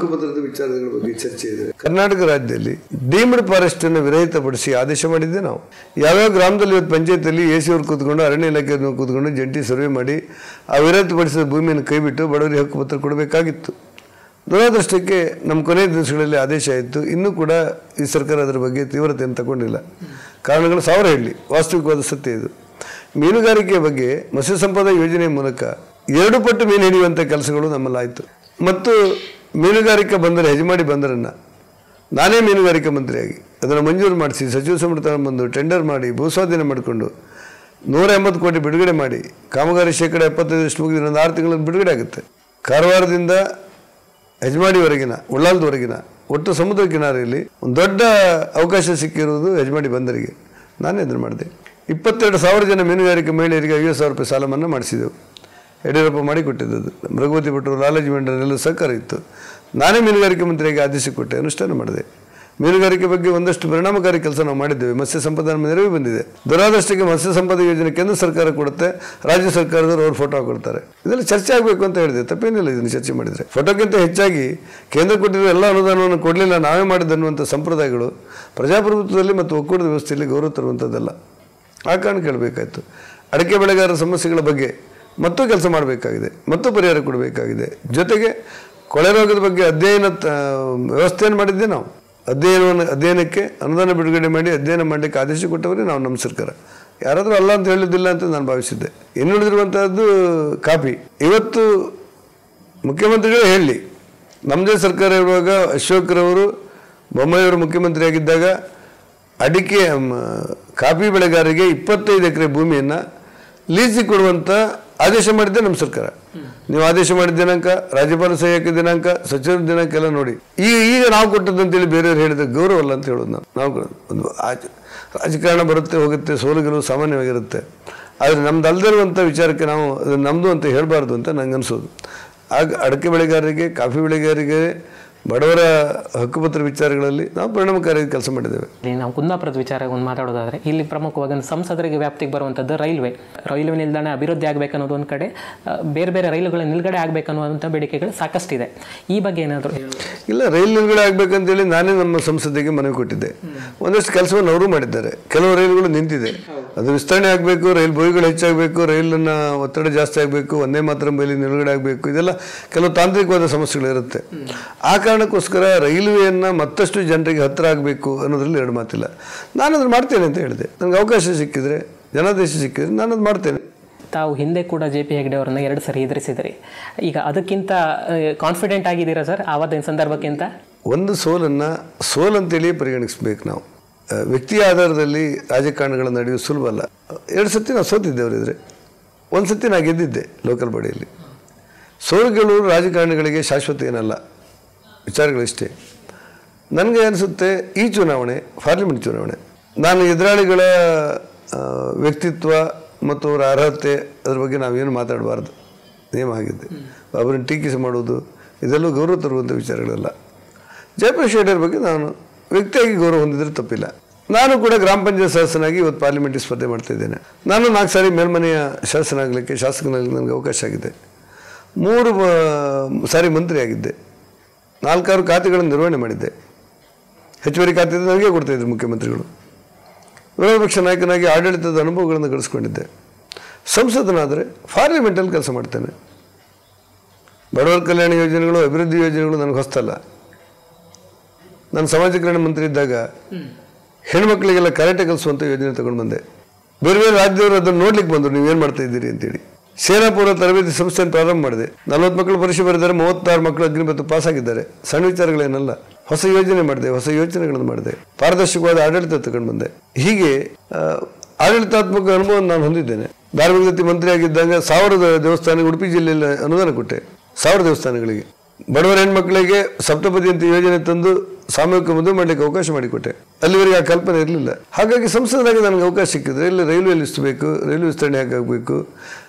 ವಿಚಾರಗಳ ಬಗ್ಗೆ ಚರ್ಚೆ ಇದೆ. ಕರ್ನಾಟಕ ರಾಜ್ಯದಲ್ಲಿ ಡೀಮ್ಡ್ ಫಾರೆಸ್ಟ್ ಅನ್ನು ವಿರಹಿತಪಡಿಸಿ ಆದೇಶ ಮಾಡಿದ್ದೆ ನಾವು. ಯಾವ್ಯಾವ ಗ್ರಾಮದಲ್ಲಿ ಇವತ್ತು ಪಂಚಾಯತಿಯಲ್ಲಿ ಎ ಸಿ ಅವ್ರು ಕೂತ್ಕೊಂಡು, ಅರಣ್ಯ ಇಲಾಖೆಯನ್ನು ಕೂತ್ಕೊಂಡು ಜಂಟಿ ಸರ್ವೆ ಮಾಡಿ ಆ ವಿರಹಿತಪಡಿಸಿದ ಭೂಮಿಯನ್ನು ಕೈಬಿಟ್ಟು ಬಡವರಿಗೆ ಹಕ್ಕುಪತ್ರ ಕೊಡಬೇಕಾಗಿತ್ತು. ದುರದೃಷ್ಟಕ್ಕೆ ನಮ್ಮ ಕೊನೆಯ ದಿವಸಗಳಲ್ಲಿ ಆದೇಶ ಆಯಿತು. ಇನ್ನೂ ಕೂಡ ಈ ಸರ್ಕಾರ ಅದರ ಬಗ್ಗೆ ತೀವ್ರತೆಯನ್ನು ತಗೊಂಡಿಲ್ಲ. ಕಾರಣಗಳು ಸಾವಿರ ಹೇಳಿ, ವಾಸ್ತವಿಕವಾದ ಸತ್ಯ ಇದು. ಮೀನುಗಾರಿಕೆ ಬಗ್ಗೆ ಮತ್ಸ್ಯ ಸಂಪದ ಯೋಜನೆಯ ಮೂಲಕ ಎರಡು ಪಟ್ಟು ಮೀನು ಹಿಡಿಯುವಂಥ ಕೆಲಸಗಳು ನಮ್ಮಲ್ಲಾಯಿತು. ಮತ್ತು ಮೀನುಗಾರಿಕಾ ಬಂದರ ಹೆಜಮಾಡಿ ಬಂದರನ್ನು ನಾನೇ ಮೀನುಗಾರಿಕಾ ಮಂತ್ರಿಯಾಗಿ ಅದನ್ನು ಮಂಜೂರು ಮಾಡಿಸಿ ಸಚಿವ ಸಂಪುಟ ತಗೊಂಡ್ಬಂದು ಟೆಂಡರ್ ಮಾಡಿ ಭೂಸ್ವಾಧೀನ ಮಾಡಿಕೊಂಡು ನೂರ ಎಂಬತ್ತು ಕೋಟಿ ಬಿಡುಗಡೆ ಮಾಡಿ ಕಾಮಗಾರಿ ಶೇಕಡ ಎಪ್ಪತ್ತೈದರಷ್ಟು ಮುಗಿದು ಇನ್ನೊಂದು ಆರು ತಿಂಗಳಲ್ಲಿ ಬಿಡುಗಡೆ ಆಗುತ್ತೆ. ಕಾರವಾರದಿಂದ ಹೆಜಮಾಡಿವರೆಗಿನ, ಉಳ್ಳಾಲದವರೆಗಿನ ಒಟ್ಟು ಸಮುದ್ರ ಕಿನಾರೆಯಲ್ಲಿ ಒಂದು ದೊಡ್ಡ ಅವಕಾಶ ಸಿಕ್ಕಿರುವುದು ಹೆಜಮಾಡಿ ಬಂದರಿಗೆ. ನಾನೇ ಅದನ್ನು ಮಾಡಿದೆ. ಇಪ್ಪತ್ತೆರಡು ಸಾವಿರ ಜನ ಮೀನುಗಾರಿಕೆ ಮಹಿಳೆಯರಿಗೆ ಐವತ್ತು ಸಾವಿರ ರೂಪಾಯಿ ಸಾಲ ಮನ್ನಾ ಮಾಡಿಸಿದೆವು. ಯಡಿಯೂರಪ್ಪ ಮಾಡಿಕೊಟ್ಟಿದ್ದದು. ರಘುಪತಿ ಭಟ್ರು, ಲಾಲಾಜಿ ಮೆಂಡರೆಲ್ಲ ಸಹಕಾರ ಇತ್ತು. ನಾನೇ ಮೀನುಗಾರಿಕೆ ಮಂತ್ರಿಯಾಗಿ ಆದೇಶ ಕೊಟ್ಟೆ, ಅನುಷ್ಠಾನ ಮಾಡಿದೆ. ಮೀನುಗಾರಿಕೆ ಬಗ್ಗೆ ಒಂದಷ್ಟು ಪರಿಣಾಮಕಾರಿ ಕೆಲಸ ನಾವು ಮಾಡಿದ್ದೇವೆ. ಮತ್ಸ್ಯ ಸಂಪದ ನಮ್ಮ ನೆರವು ಬಂದಿದೆ. ದುರಾದೃಷ್ಟಕ್ಕೆ ಮತ್ಸ್ಯ ಸಂಪದ ಯೋಜನೆ ಕೇಂದ್ರ ಸರ್ಕಾರ ಕೊಡುತ್ತೆ, ರಾಜ್ಯ ಸರ್ಕಾರದವರು ಅವ್ರು ಫೋಟೋ ಕೊಡ್ತಾರೆ. ಇದೆಲ್ಲ ಚರ್ಚೆ ಆಗಬೇಕು ಅಂತ ಹೇಳಿದೆ. ತಪ್ಪೇನಿಲ್ಲ ಇದನ್ನು ಚರ್ಚೆ ಮಾಡಿದರೆ. ಫೋಟೋಕ್ಕಿಂತ ಹೆಚ್ಚಾಗಿ ಕೇಂದ್ರ ಕೊಟ್ಟಿರೋ ಎಲ್ಲ ಅನುದಾನವನ್ನು ಕೊಡಲಿಲ್ಲ, ನಾವೇ ಮಾಡಿದ್ದನ್ನುವಂಥ ಸಂಪ್ರದಾಯಗಳು ಪ್ರಜಾಪ್ರಭುತ್ವದಲ್ಲಿ ಮತ್ತು ಒಕ್ಕೂಟದ ವ್ಯವಸ್ಥೆಯಲ್ಲಿ ಗೌರವ ತರುವಂಥದ್ದಲ್ಲ. ಆ ಕಾರಣ ಕೇಳಬೇಕಾಯಿತು. ಅಡಿಕೆ ಬೆಳೆಗಾರರ ಸಮಸ್ಯೆಗಳ ಬಗ್ಗೆ ಮತ್ತೂ ಕೆಲಸ ಮಾಡಬೇಕಾಗಿದೆ, ಮತ್ತು ಪರಿಹಾರ ಕೊಡಬೇಕಾಗಿದೆ. ಜೊತೆಗೆ ಕೊಳೆ ರೋಗದ ಬಗ್ಗೆ ಅಧ್ಯಯನ ವ್ಯವಸ್ಥೆಯನ್ನು ಮಾಡಿದ್ದೆ ನಾವು. ಅಧ್ಯಯನವನ್ನು ಅಧ್ಯಯನಕ್ಕೆ ಅನುದಾನ ಬಿಡುಗಡೆ ಮಾಡಿ ಅಧ್ಯಯನ ಮಾಡಲಿಕ್ಕೆ ಆದೇಶ ಕೊಟ್ಟವರೇ ನಾವು, ನಮ್ಮ ಸರ್ಕಾರ. ಯಾರಾದರೂ ಅಲ್ಲ ಅಂತ ಹೇಳಿದ್ದಿಲ್ಲ ಅಂತ ನಾನು ಭಾವಿಸಿದ್ದೆ. ಇನ್ನುಳಿದಿರುವಂಥದ್ದು ಕಾಫಿ. ಇವತ್ತು ಮುಖ್ಯಮಂತ್ರಿಗಳೇ ಹೇಳಿ, ನಮ್ಮದೇ ಸರ್ಕಾರ ಇರುವಾಗ ಅಶೋಕ್ರವರು ಬೊಮ್ಮಾಯಿಯವರು ಮುಖ್ಯಮಂತ್ರಿಯಾಗಿದ್ದಾಗ ಅಡಿಕೆ ಕಾಫಿ ಬೆಳೆಗಾರರಿಗೆ ಇಪ್ಪತ್ತೈದು ಎಕರೆ ಭೂಮಿಯನ್ನು ಲೀಸಿಗೆ ಕೊಡುವಂಥ ಆದೇಶ ಮಾಡಿದ್ದೆ ನಮ್ಮ ಸರ್ಕಾರ. ನೀವು ಆದೇಶ ಮಾಡಿದ ದಿನಾಂಕ, ರಾಜ್ಯಪಾಲ ಸಹಿ ಹಾಕಿದ ದಿನಾಂಕ, ಸಚಿವರ ದಿನಾಂಕ ಎಲ್ಲ ನೋಡಿ. ಈಗ ಈಗ ನಾವು ಕೊಟ್ಟದಂತೇಳಿ ಬೇರೆಯವ್ರು ಹೇಳಿದ ಗೌರವ ಅಲ್ಲ ಅಂತ ಹೇಳೋದು ನಾವು. ನಾವು ಒಂದು ಆಚ ರಾಜಕಾರಣ ಬರುತ್ತೆ ಹೋಗುತ್ತೆ, ಸೋಲು ಗೆಲುವು ಸಾಮಾನ್ಯವಾಗಿರುತ್ತೆ. ಆದರೆ ನಮ್ದು ಅಲ್ಲದಿರುವಂಥ ವಿಚಾರಕ್ಕೆ ನಾವು ಅದನ್ನು ನಮ್ಮದು ಅಂತ ಹೇಳಬಾರ್ದು ಅಂತ ನಂಗೆ ಅನಿಸೋದು. ಆಗ ಅಡಿಕೆ ಬೆಳೆಗಾರರಿಗೆ, ಕಾಫಿ ಬೆಳೆಗಾರರಿಗೆ ಬಡವರ ಹಕ್ಕುಪತ್ರ ವಿಚಾರಗಳಲ್ಲಿ ನಾವು ಪರಿಣಾಮಕಾರಿಯಾಗಿ ಕೆಲಸ ಮಾಡಿದ್ದೇವೆ. ನಾವು ಕುಂದಾಪುರದ ವಿಚಾರ ಒಂದು ಮಾತಾಡೋದಾದರೆ ಇಲ್ಲಿ ಪ್ರಮುಖವಾಗಿ ಒಂದು ಸಂಸದರಿಗೆ ವ್ಯಾಪ್ತಿಗೆ ಬರುವಂಥದ್ದು ರೈಲ್ವೆ ರೈಲ್ವೆ ನಿಲ್ದಾಣ ಅಭಿವೃದ್ಧಿ ಆಗಬೇಕನ್ನೋದು ಒಂದು ಕಡೆ, ಬೇರೆ ಬೇರೆ ರೈಲುಗಳ ನಿಲ್ಗಡೆ ಆಗಬೇಕನ್ನುವಂಥ ಬೇಡಿಕೆಗಳು ಸಾಕಷ್ಟಿದೆ. ಈ ಬಗ್ಗೆ ಏನಾದರೂ ಇಲ್ಲ, ರೈಲು ನಿಲ್ಗಡೆ ಆಗಬೇಕಂತೇಳಿ ನಾನೇ ನಮ್ಮ ಸಂಸದೆಗೆ ಮನವಿ ಕೊಟ್ಟಿದ್ದೆ. ಒಂದಷ್ಟು ಕೆಲಸವನ್ನು ಅವರು ಮಾಡಿದ್ದಾರೆ. ಕೆಲವು ರೈಲುಗಳು ನಿಂತಿದೆ, ಅದು ವಿಸ್ತರಣೆ ಆಗಬೇಕು, ರೈಲು ಬೋಗಿಗಳು ಹೆಚ್ಚಾಗಬೇಕು, ರೈಲನ್ನು ಒತ್ತಡ ಜಾಸ್ತಿ ಆಗಬೇಕು, ಒಂದೇ ಮಾತ್ರ ಮೇಲೆ ನಿಲುಗಡೆ ಆಗಬೇಕು, ಇದೆಲ್ಲ ಕೆಲವು ತಾಂತ್ರಿಕವಾದ ಸಮಸ್ಯೆಗಳಿರುತ್ತೆ. ಆ ಕಾರಣಕ್ಕೋಸ್ಕರ ರೈಲ್ವೆಯನ್ನು ಮತ್ತಷ್ಟು ಜನರಿಗೆ ಹತ್ತಿರ ಆಗಬೇಕು ಅನ್ನೋದ್ರಲ್ಲಿ ಎರಡು ಮಾತಿಲ್ಲ. ನಾನು ಅದನ್ನು ಮಾಡ್ತೇನೆ ಅಂತ ಹೇಳಿದೆ. ನನಗೆ ಅವಕಾಶ ಸಿಕ್ಕಿದರೆ, ಜನಾದೇಶ ಸಿಕ್ಕಿದರೆ ನಾನು ಅದು ಮಾಡ್ತೇನೆ. ತಾವು ಹಿಂದೆ ಕೂಡ ಜೆ ಪಿ ಹೆಗ್ಡೆ ಅವರನ್ನು ಎರಡು ಸರಿ ಎದುರಿಸಿದ್ರಿ. ಈಗ ಅದಕ್ಕಿಂತ ಕಾನ್ಫಿಡೆಂಟ್ ಆಗಿದ್ದೀರಾ ಸರ್ ಆವತ್ತಿನ ಸಂದರ್ಭಕ್ಕಿಂತ? ಒಂದು ಸೋಲನ್ನು ಸೋಲಂತೇಳಿ ಪರಿಗಣಿಸಬೇಕು. ನಾವು ವ್ಯಕ್ತಿಯ ಆಧಾರದಲ್ಲಿ ರಾಜಕಾರಣಗಳನ್ನು ನಡೆಯುವುದು ಸುಲಭ ಅಲ್ಲ. ಎರಡು ಸತಿ ನಾವು ಸೋತಿದ್ದೇವರಿದ್ರೆ, ಒಂದು ಸತಿ ನಾನು ಗೆದ್ದಿದ್ದೆ ಲೋಕಲ್ ಬಾಡಿಯಲ್ಲಿ. ಸೋಲುಗಳು ರಾಜಕಾರಣಿಗಳಿಗೆ ಶಾಶ್ವತ ಏನಲ್ಲ, ವಿಚಾರಗಳಿಷ್ಟೇ. ನನಗೆ ಅನಿಸುತ್ತೆ ಈ ಚುನಾವಣೆ ಪಾರ್ಲಿಮೆಂಟ್ ಚುನಾವಣೆ, ನಾನು ಎದುರಾಳಿಗಳ ವ್ಯಕ್ತಿತ್ವ ಮತ್ತು ಅವರ ಅರ್ಹತೆ ಅದ್ರ ಬಗ್ಗೆ ನಾವೇನು ಮಾತಾಡಬಾರ್ದು, ನೇಮ ಆಗಿದ್ದೆ. ಅವರನ್ನು ಟೀಕಿಸಿ ಮಾಡೋದು ಇದೆಲ್ಲೂ ಗೌರವ ತರುವಂಥ ವಿಚಾರಗಳಲ್ಲ. ಜಯಪ್ರಕಾಶ್ ಹೆಗ್ಡೆ ಬಗ್ಗೆ ನಾನು ವ್ಯಕ್ತಿಯಾಗಿ ಗೌರವ ಹೊಂದಿದ್ರೆ ತಪ್ಪಿಲ್ಲ. ನಾನು ಕೂಡ ಗ್ರಾಮ ಪಂಚಾಯತ್ ಸದಸ್ಯನಾಗಿ ಇವತ್ತು ಪಾರ್ಲಿಮೆಂಟ್ಗೆ ಸ್ಪರ್ಧೆ ಮಾಡ್ತಾಯಿದ್ದೇನೆ. ನಾನು ನಾಲ್ಕು ಸಾರಿ ಮೇಲ್ಮನೆಯ ಶಾಸಕನಾಗಲಿಕ್ಕೆ ಶಾಸಕನಾಗಲಿಕ್ಕೆ ನನಗೆ ಅವಕಾಶ ಆಗಿದೆ. ಮೂರು ಸಾರಿ ಮಂತ್ರಿ ಆಗಿದ್ದೆ. ನಾಲ್ಕಾರು ಖಾತೆಗಳನ್ನು ನಿರ್ವಹಣೆ ಮಾಡಿದ್ದೆ. ಹೆಚ್ಚುವರಿ ಖಾತೆ ನನಗೆ ಕೊಡ್ತಾಯಿದ್ರು ಮುಖ್ಯಮಂತ್ರಿಗಳು. ವಿರೋಧ ಪಕ್ಷ ನಾಯಕನಾಗಿ ಆಡಳಿತದ ಅನುಭವಗಳನ್ನು ಗಳಿಸ್ಕೊಂಡಿದ್ದೆ. ಸಂಸದನಾದರೆ ಪಾರ್ಲಿಮೆಂಟಲ್ಲಿ ಕೆಲಸ ಮಾಡ್ತೇನೆ. ಬಡವರ ಕಲ್ಯಾಣ ಯೋಜನೆಗಳು, ಅಭಿವೃದ್ಧಿ ಯೋಜನೆಗಳು ನನಗೆ ಹೊಸ್ತಲ್ಲ. ನಾನು ಸಮಾಜ ಕಲ್ಯಾಣ ಮಂತ್ರಿ ಇದ್ದಾಗ ಹೆಣ್ಮಕ್ಳಿಗೆಲ್ಲ ಕರಾಟೆ ಕಲಿಸುವಂಥ ಯೋಜನೆ ತಗೊಂಡು ಬಂದೆ. ಬೇರೆ ಬೇರೆ ರಾಜ್ಯದವರು ಅದನ್ನು ನೋಡ್ಲಿಕ್ಕೆ ಬಂದರು, ನೀವೇನು ಮಾಡ್ತಾ ಇದ್ದೀರಿ ಅಂತೇಳಿ. ಸೇನಾ ಪೂರ್ವ ತರಬೇತಿ ಸಂಸ್ಥೆಯನ್ನು ಪ್ರಾರಂಭ ಮಾಡಿದೆ. ನಲ್ವತ್ತು ಮಕ್ಕಳು ಪರೀಕ್ಷೆ ಬರೆದಿದ್ದಾರೆ, ಮೂವತ್ತಾರು ಮಕ್ಕಳು ಅಗ್ನಿಪಥ ಪಾಸಾಗಿದ್ದಾರೆ. ಸಣ್ಣ ವಿಚಾರಗಳೇನಲ್ಲ. ಹೊಸ ಯೋಜನೆ ಮಾಡಿದೆ, ಹೊಸ ಯೋಚನೆಗಳನ್ನು ಮಾಡಿದೆ. ಪಾರದರ್ಶಕವಾದ ಆಡಳಿತ ತಗೊಂಡು ಬಂದೆ. ಹೀಗೆ ಆಡಳಿತಾತ್ಮಕ ಅನುಭವವನ್ನು ನಾನು ಹೊಂದಿದ್ದೇನೆ. ಧಾರ್ಮಿಕ ದತ್ತಿ ಮಂತ್ರಿ ಆಗಿದ್ದಾಗ ಸಾವಿರದ ದೇವಸ್ಥಾನಗಳು ಉಡುಪಿ ಜಿಲ್ಲೆಯಲ್ಲಿ ಅನುದಾನ ಕೊಟ್ಟೆ. ಸಾವಿರ ದೇವಸ್ಥಾನಗಳಿಗೆ ಬಡವರ ಹೆಣ್ಮಕ್ಳಿಗೆ ಸಪ್ತಪದಿ ಅಂತ ಯೋಜನೆ ತಂದು ಸಾಮೂಹಿಕ ಮದುವೆ ಮಾಡಲಿಕ್ಕೆ ಅವಕಾಶ ಮಾಡಿಕೊಟ್ಟೆ. ಅಲ್ಲಿವರೆಗೆ ಆ ಕಲ್ಪನೆ ಇರಲಿಲ್ಲ. ಹಾಗಾಗಿ ಸಂಸದರಾಗಿ ನನಗೆ ಅವಕಾಶ ಸಿಕ್ಕಿದ್ರೆ ಇಲ್ಲಿ ರೈಲ್ವೆ ನಿಲ್ಲಿಸಬೇಕು, ರೈಲ್ವೆ ವಿಸ್ತರಣೆ ಆಗಬೇಕು,